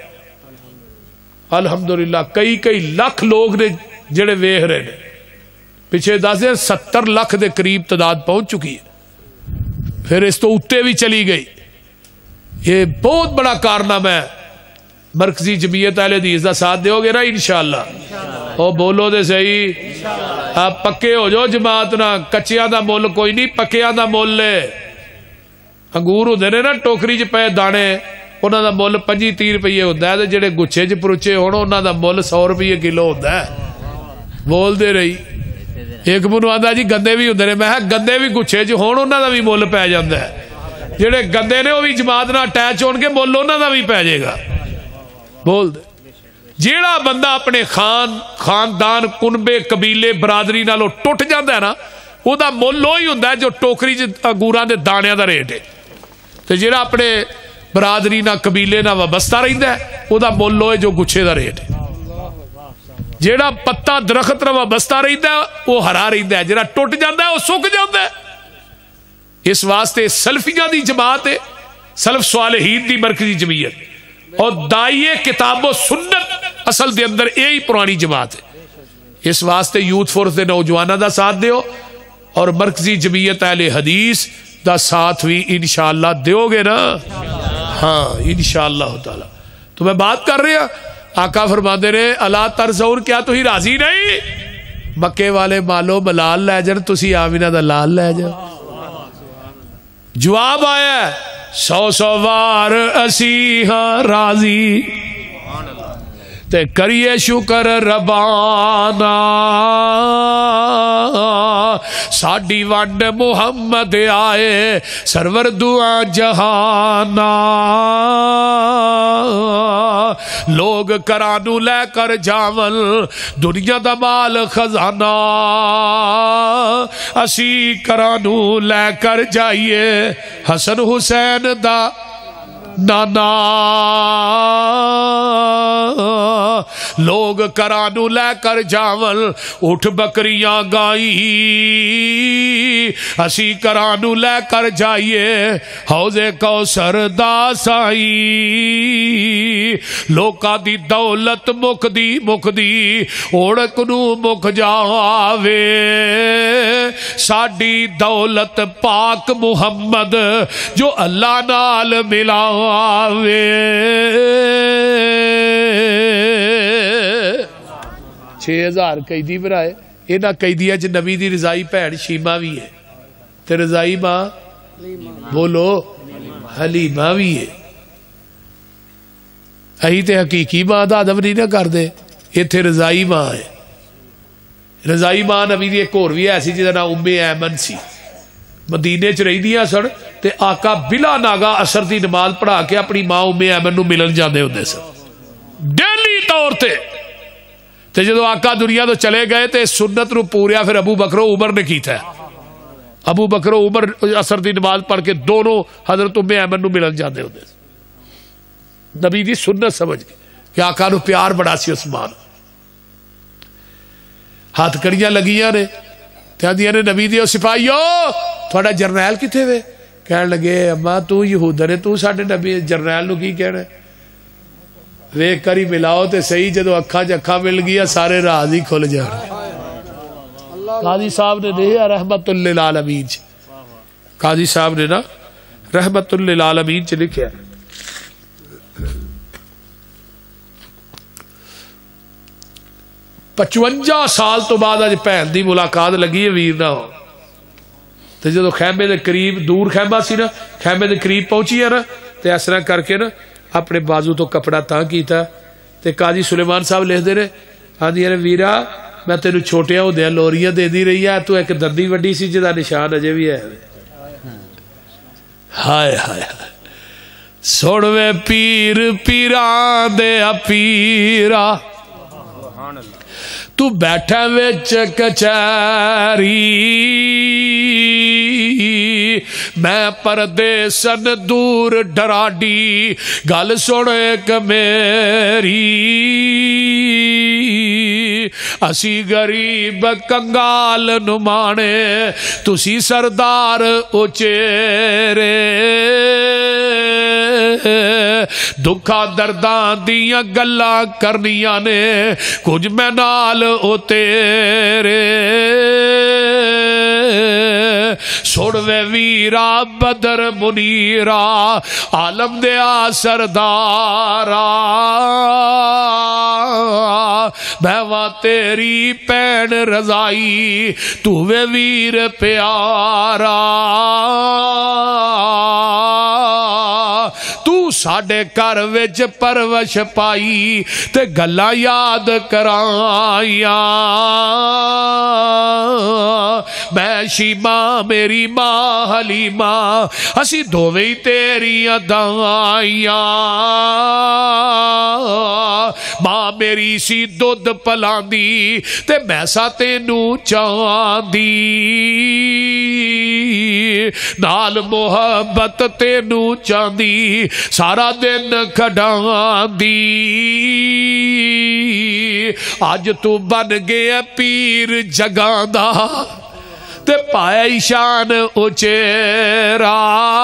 الحمدللہ کئی لاکھ لوگ نے جڑے ویکھ رہے ہیں پیچھے دس 70 لاکھ دے قریب تعداد پہنچ چکی ہے پھر اس تو اتے بھی چلی گئی یہ بہت بڑا کارنامہ ہے مرکزی جمعیت اہل حدیث دا ساتھ دیو گے نا انشاءاللہ او بولو دے صحیح آپ پکے ہو جو جماعت نہ کچیاں دا مول کوئی نہیں پکیاں دا مول لے انگور ہوندے نے نا ٹوکری چ پے دانے انہاں دا مول 25-30 روپے ہوندا ہے تے جڑے گچھے چ پروچے ہون انہاں دا مول 100 روپے کلو ہوندا ہے بول دے رہی ایک منو آندا جی گندے بھی ہوندے نے میں گندے بھی گچھے چ ہون انہاں دا بھی مول پے جاندا ہے جڑے گندے نے وہ بھی جماعت نال اٹیچ ہون کے مول انہاں دا بھی پے جائے گا بول دے جیڑا بندہ اپنے خاندان کنبے قبیلے برادری نالوں ٹوٹ جاتا ہے نا وہ دا مول وہی ہوندا ہے جو ٹوکری چ انگوراں دے دانیاں دا ریٹ ہے تے جیڑا اپنے برادری نہ قبیلے نہ وابستہ رہندا ہے وہ دا مول ہے جو گچھے دا ریٹ ہے جیڑا پتا درخت نہ وابستہ رہندا ہے وہ ہرا رہندا ہے جیڑا ٹوٹ جاندا ہے وہ سک جاندا ہے اس واسطے سلفیاں دی جماعت ہے سلف صالحین دی مرکزی جمعیت اور دائیے کتاب و سنت اصل دے اندر یہی پرانی جماعت ہے اس واسطے یوتھ فورس دے نوجوانہ دا ساتھ دیو اور مرکزی جمعیت اہل حدیث دا ساتھ بھی انشاءاللہ دیو گے نا ہاں انشاءاللہ تعالی تو میں بات کر رہا آقا فرماندے نے الا ترضون کیا تو ہی راضی نہیں مکے والے مالو ملال لے جان تسی آمینہ دا لال لے جان جواب آیا ہے 100 وار اسی ہاں راضی تے کریے شکر ربانا ساڈی ونڈ محمد آئے سرور دعا جہانا لوگ کرانو لے کر جاول دنیا دا مال خزانہ اسی کرانو لے کر جائیے حسن حسین دا نانا لوگ کرانو لے کر جاول اٹھ بکریاں گائی اسی کرانو لے کر جائیے حوض کوثر دا سائی لوکاں دی دولت مک دی اوڑک نو مک جاوے ساڈی دولت پاک محمد جو اللہ نال ملاوے 6000 قیدی برائے انہاں قیدیاں چ نبی دی رضائی بھن شیما بھی ہے تے رضائی ماں بولو حلیمہ بھی ہے اہی تے حقیقی ماں دا ادب نہیں نہ کردے ایتھے رضائی ماں ہے رضائی ماں نبی دی ایک اور بھی ایسی جہاں نام ام ایمن سی مدینے چ رہدیاں سن تے آقا بلا ناگا اثر دی نماز پڑھا کے اپنی ماں ام ایمن نو ملن جاندے ہوندے سن ڈیلی طور تے جدو آقا دنیا تو چلے گئے تے سنت نو پوریا پھر ابو بکر و عمر نے کیتا ہے ابو بکر و عمر اثر دی نماز پڑھ کے دونوں حضرت ام ایمن نو ملن جاندے ہوندے سن نبی دی سنت سمجھ کے کہ آقا نو پیار بڑا سی عثمان ہاتھ کڑیاں لگیاں نے نے نبی دی سپاہیو تھوڑا جرنیل کتنے وے کہنے لگے اما تو یہودہ نے تو ساڈے نبی جرنیل نو کی کہنا ویکھ کر ہی ملاؤ تے صحیح جدو اکھاں اکھاں مل گیا سارے راز ہی کھل جان قاضی صاحب نے دیا رحمت للعالمین قاضی صاحب نے نا رحمت للعالمین چ لکھیا 55 سال تو بعد اج بھن دی ملاقات لگی ہے ویر نہ ہو تے جدو خیمے دے قریب دور خیمہ سی نا خیمے دے قریب پہنچی ہے نا تے اس طرح کر کے نا اپنے بازو تو کپڑا تاں کیتا تے قاضی سلیمان صاحب لکھ دے نے آندی نے ویرا میں تینوں چھوٹیاں ہوندیاں لوریاں دے دی رہی ہے تو ایک دردی وڈی سی جدا نشان اجے بھی ہے ہائے ہائے سوڑوے پیر پیران دے پیرا تو بیٹھا وچ کچہری میں پردیسن دور ڈراڈی گل سن ایک میری اسی غریب کنگال نمانے تسی سردار اچیرے دکھا درداں دیاں گلاں کرنیاں نے کچھ میں نال او تیرے سوڑوے ویرا بدر منیرا عالم دیا سردارا بہوا تیری پین رضائی تو وے ویر پیارا تو ساڑے کر وچ پروش پائی تے گلاں یاد کرائیاں میں شیما میری ماں حلیمہ اسی دوویں تیری دائیاں ماں میری سی دودھ پلاندی تے میں سا تینوں چاندی نال محبت تینوں چاندی سارا دن کھڈاندی اج تو بن گیا پیر جگاں دا تے پائے شان اچیرا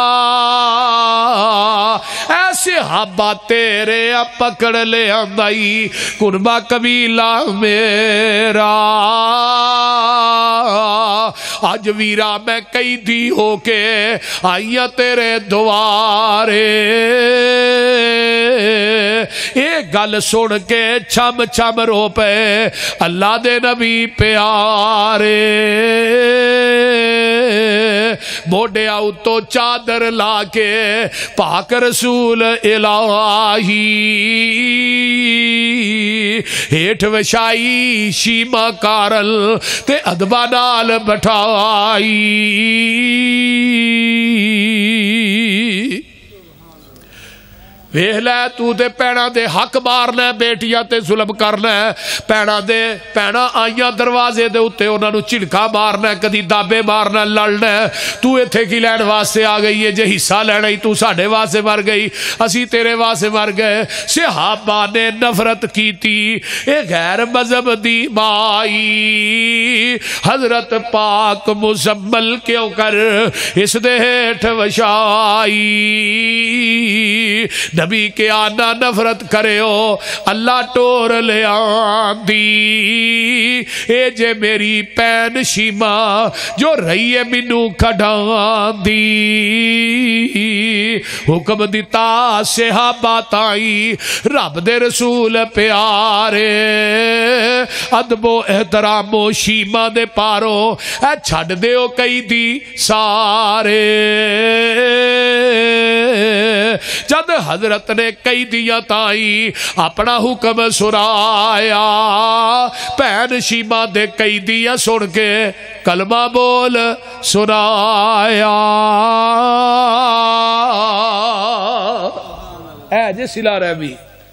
ایسے صحابہ تیرے پکڑ لے آندائی قربہ قبیلہ میرا آج ویرا میں کئی دی ہو کے آئیاں تیرے دوارے ایک گل سن کے چھم چھم رو پے اللہ دے نبی پیارے موڈے آؤ تو چادر لا کے پاک رسول الہی ہیٹھ وشائی شیما کارل تے ادبا نال بٹھائی ویکھ لے تو دے پیڑا دے حق مارنا بیٹیاں تے ظلم کرنا پیڑا دے پیڑا آئیاں دروازے دے اتے انہاں نو چڑکا مارنا کدی دابے مارنا لڑنا تو ایتھے کی لین واسطے آ گئی ہے جے حصہ لینا ہی تو ساڑھے واسطے مر گئی اسی تیرے واسطے مر گئے صحابہ نے نفرت کی تھی اے غیر مذہب دی مائی حضرت پاک مزمل کیوں کر اس دے ہیٹھ وشائی نبی کے آنا نفرت کرے ہو اللہ ٹور لے آندی اے جے میری پین شیما جو رہی ہے منو کھڑان دی حکم دیتا صحابہ تائی رب دے رسول پیارے ادب و احترام و شیما دے پارو اے چھڑ دے ہو کئی دی سارے جد حضرت نے کئی دیا تائی اپنا حکم سرایا پین شیما دے کئی دیا سن کے کلمہ بول سرایا اے جے سلا رحمی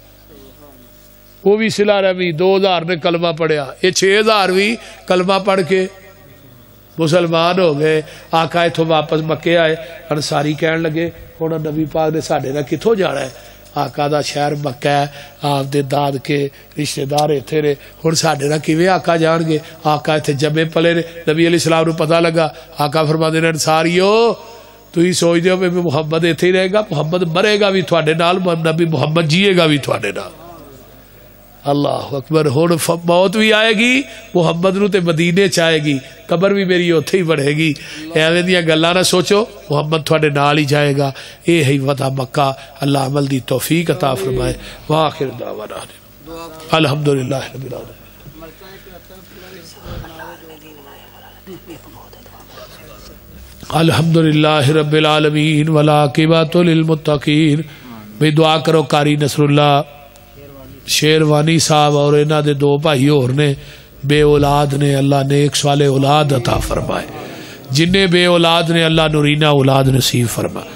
وہ بھی سلا رحمی 2000 نے کلمہ پڑھیا یہ 6000 بھی کلمہ پڑھ کے مسلمان ہو گئے آقا اتھو واپس مکے آئے انصاری کہن لگے ہونا نبی پاک نے ساڑھے نہ کتھو جانا ہے آقا دا شہر مکہ ہے آپ دے داد کے رشتہ دار اتھے رہے ہن ساڑھے نہ کیویں آقا جان گے آقا اتھے جمے پلے نے نبی علیہ السلام نو پتہ لگا آقا فرما دے انصاریو تو ہی سوچ دیو میں محمد اتھے ہی رہے گا محمد مرے گا بھی تھوڑے نال نبی محمد جیے گا بھی تھوڑے نال اللہ اکبر ہون موت بھی آئے گی محمد نو تے مدینے چاہے گی قبر بھی میری اوتھے ہی بڑھے گی ایویں دیاں گلاں نہ سوچو محمد تھوڑے نال ہی جائے گا اے ہے وعدہ مکہ اللہ عمل دی توفیق عطا فرمائے واخر دعوانا الحمدللہ رب العالمین الحمدللہ رب العالمین والعاقبۃ للمتقین. بھئی دعا کرو قاری نصر اللہ شیروانی صاحب اور انہاں دے دو بھائی اور نے بے اولاد نے، اللہ نیک صالح اولاد عطا فرمائے. جنہیں بے اولاد نے اللہ نورینہ اولاد نصیب فرمائے.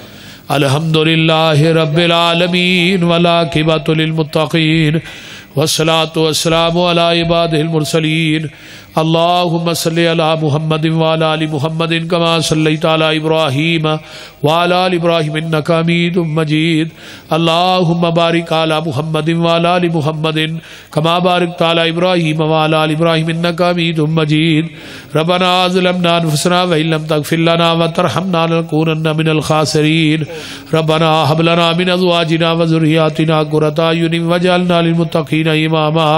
الحمدللہ رب العالمین والعاقبۃ للمتقین والصلاة والسلام علی عبادہ المرسلین. اللہم صلی علی محمد وعلی آل محمد کما صلیت علی ابراہیم وعلی آل ابراہیم انکا حمید مجید. اللہم بارک علی محمد وعلی آل محمد کما بارکت علی ابراہیم وعلی آل ابراہیم انکا حمید مجید. ربنا ظلمنا انفسنا وإن لم تغفر لنا وترحمنا لنكونن من الخاسرین. ربنا هب لنا من ازواجنا وذرياتنا قرة اعين واجعلنا للمتقين اماما.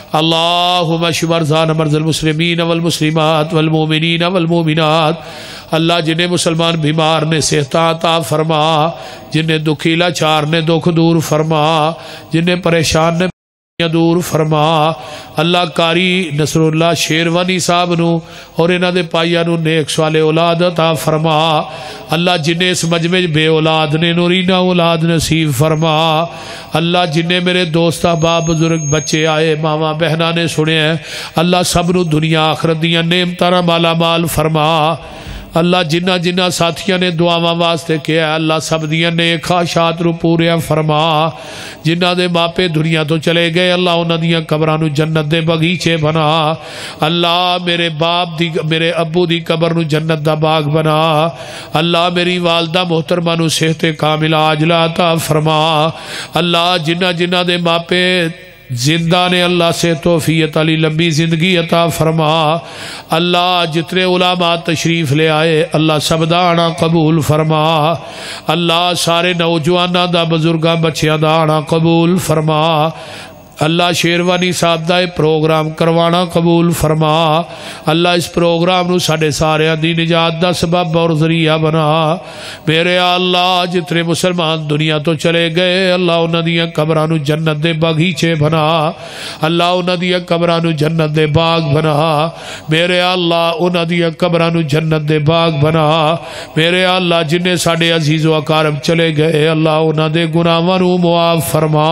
اللہم اشف مرضانا مرضى المسلمین والمسلمات والمؤمنین والمؤمنات. اللہ جنہیں مسلمان بیمار نے صحت عطا فرما، جنہیں دکھی لاچار نے دکھ دور فرما، جنہیں پریشان نے دور فرما. اللہ قاری نصر اللہ شیروانی صاحب نو اور انہاں دے پائیاں نو نیک صالح اولاد عطا فرما. اللہ جنہیں اس مجمع بے اولاد نے نورینہ اولاد نصیب فرما. اللہ جنہیں میرے دوست احباب بزرگ بچے آئے ماما بہنہ نے سنے ہیں، اللہ سب نو دنیا آخرت دیاں نعمتاں مالا مال فرما. اللہ جنہ جنہ ساتھیاں نے دعاواں واسطے کیا ہے اللہ سب دیاں نیک خواہشات رو پوریا فرما. جنہ دے باپے دنیا تو چلے گئے اللہ انہاں دیاں قبراں نو جنت دے بغیچے بنا. اللہ میرے باپ دی میرے ابو دی قبر نو جنت دا باغ بنا. اللہ میری والدہ محترمہ نو صحت کاملہ عاجلہ عطا فرما. اللہ جنہ جنہ دے باپے زندہ نے اللہ سے توفیق علی لمبی زندگی عطا فرما. اللہ جتنے علماء تشریف لے آئے اللہ سب دا آنا قبول فرما. اللہ سارے نوجوانہ دا بزرگاں بچیاں دا آنا قبول فرما. اللہ شیروانی صاحب دا پروگرام کروانا قبول فرما. اللہ اس پروگرام نو ساڑے سارے دی نجات دا سبب اور ذریعہ بنا. میرے اللہ جتنے مسلمان دنیا تو چلے گئے اللہ انہاں دیاں قبراں نو جنت دے باغیچے بنا. اللہ انہاں دیاں قبراں نو جنت دے باغ بنا. میرے اللہ انہاں دیاں قبراں نو جنت دے باغ بنا. میرے اللہ جنہیں ساڑے عزیز و اقارب چلے گئے اللہ انہاں دے گناہاں نو معاف فرما.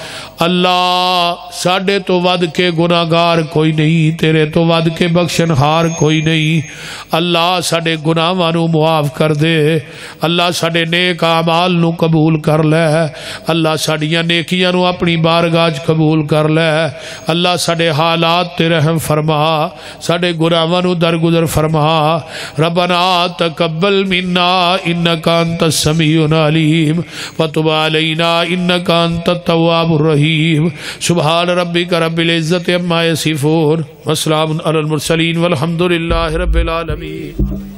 اللہ ساڑھے تو ود کے گناہگار کوئی نہیں، تیرے تو ود کے بخشنہار کوئی نہیں. اللہ ساڑھے گناہاں نو معاف کر دے. اللہ ساڑھے نیک اعمال نو قبول کر لے. اللہ ساڑھیاں نیکیاں نو اپنی بارگاہ قبول کر لے. اللہ ساڑھے حالات تے رحم فرما. ساڑھے گناہاں نو درگزر فرما. ربنا تقبل منا انکا انت السمیع العلیم وتب علینا انکا انت التواب الرحیم. سبحان ربک رب العزت عما یصفون وسلام علی المرسلین والحمد للہ رب العالمین.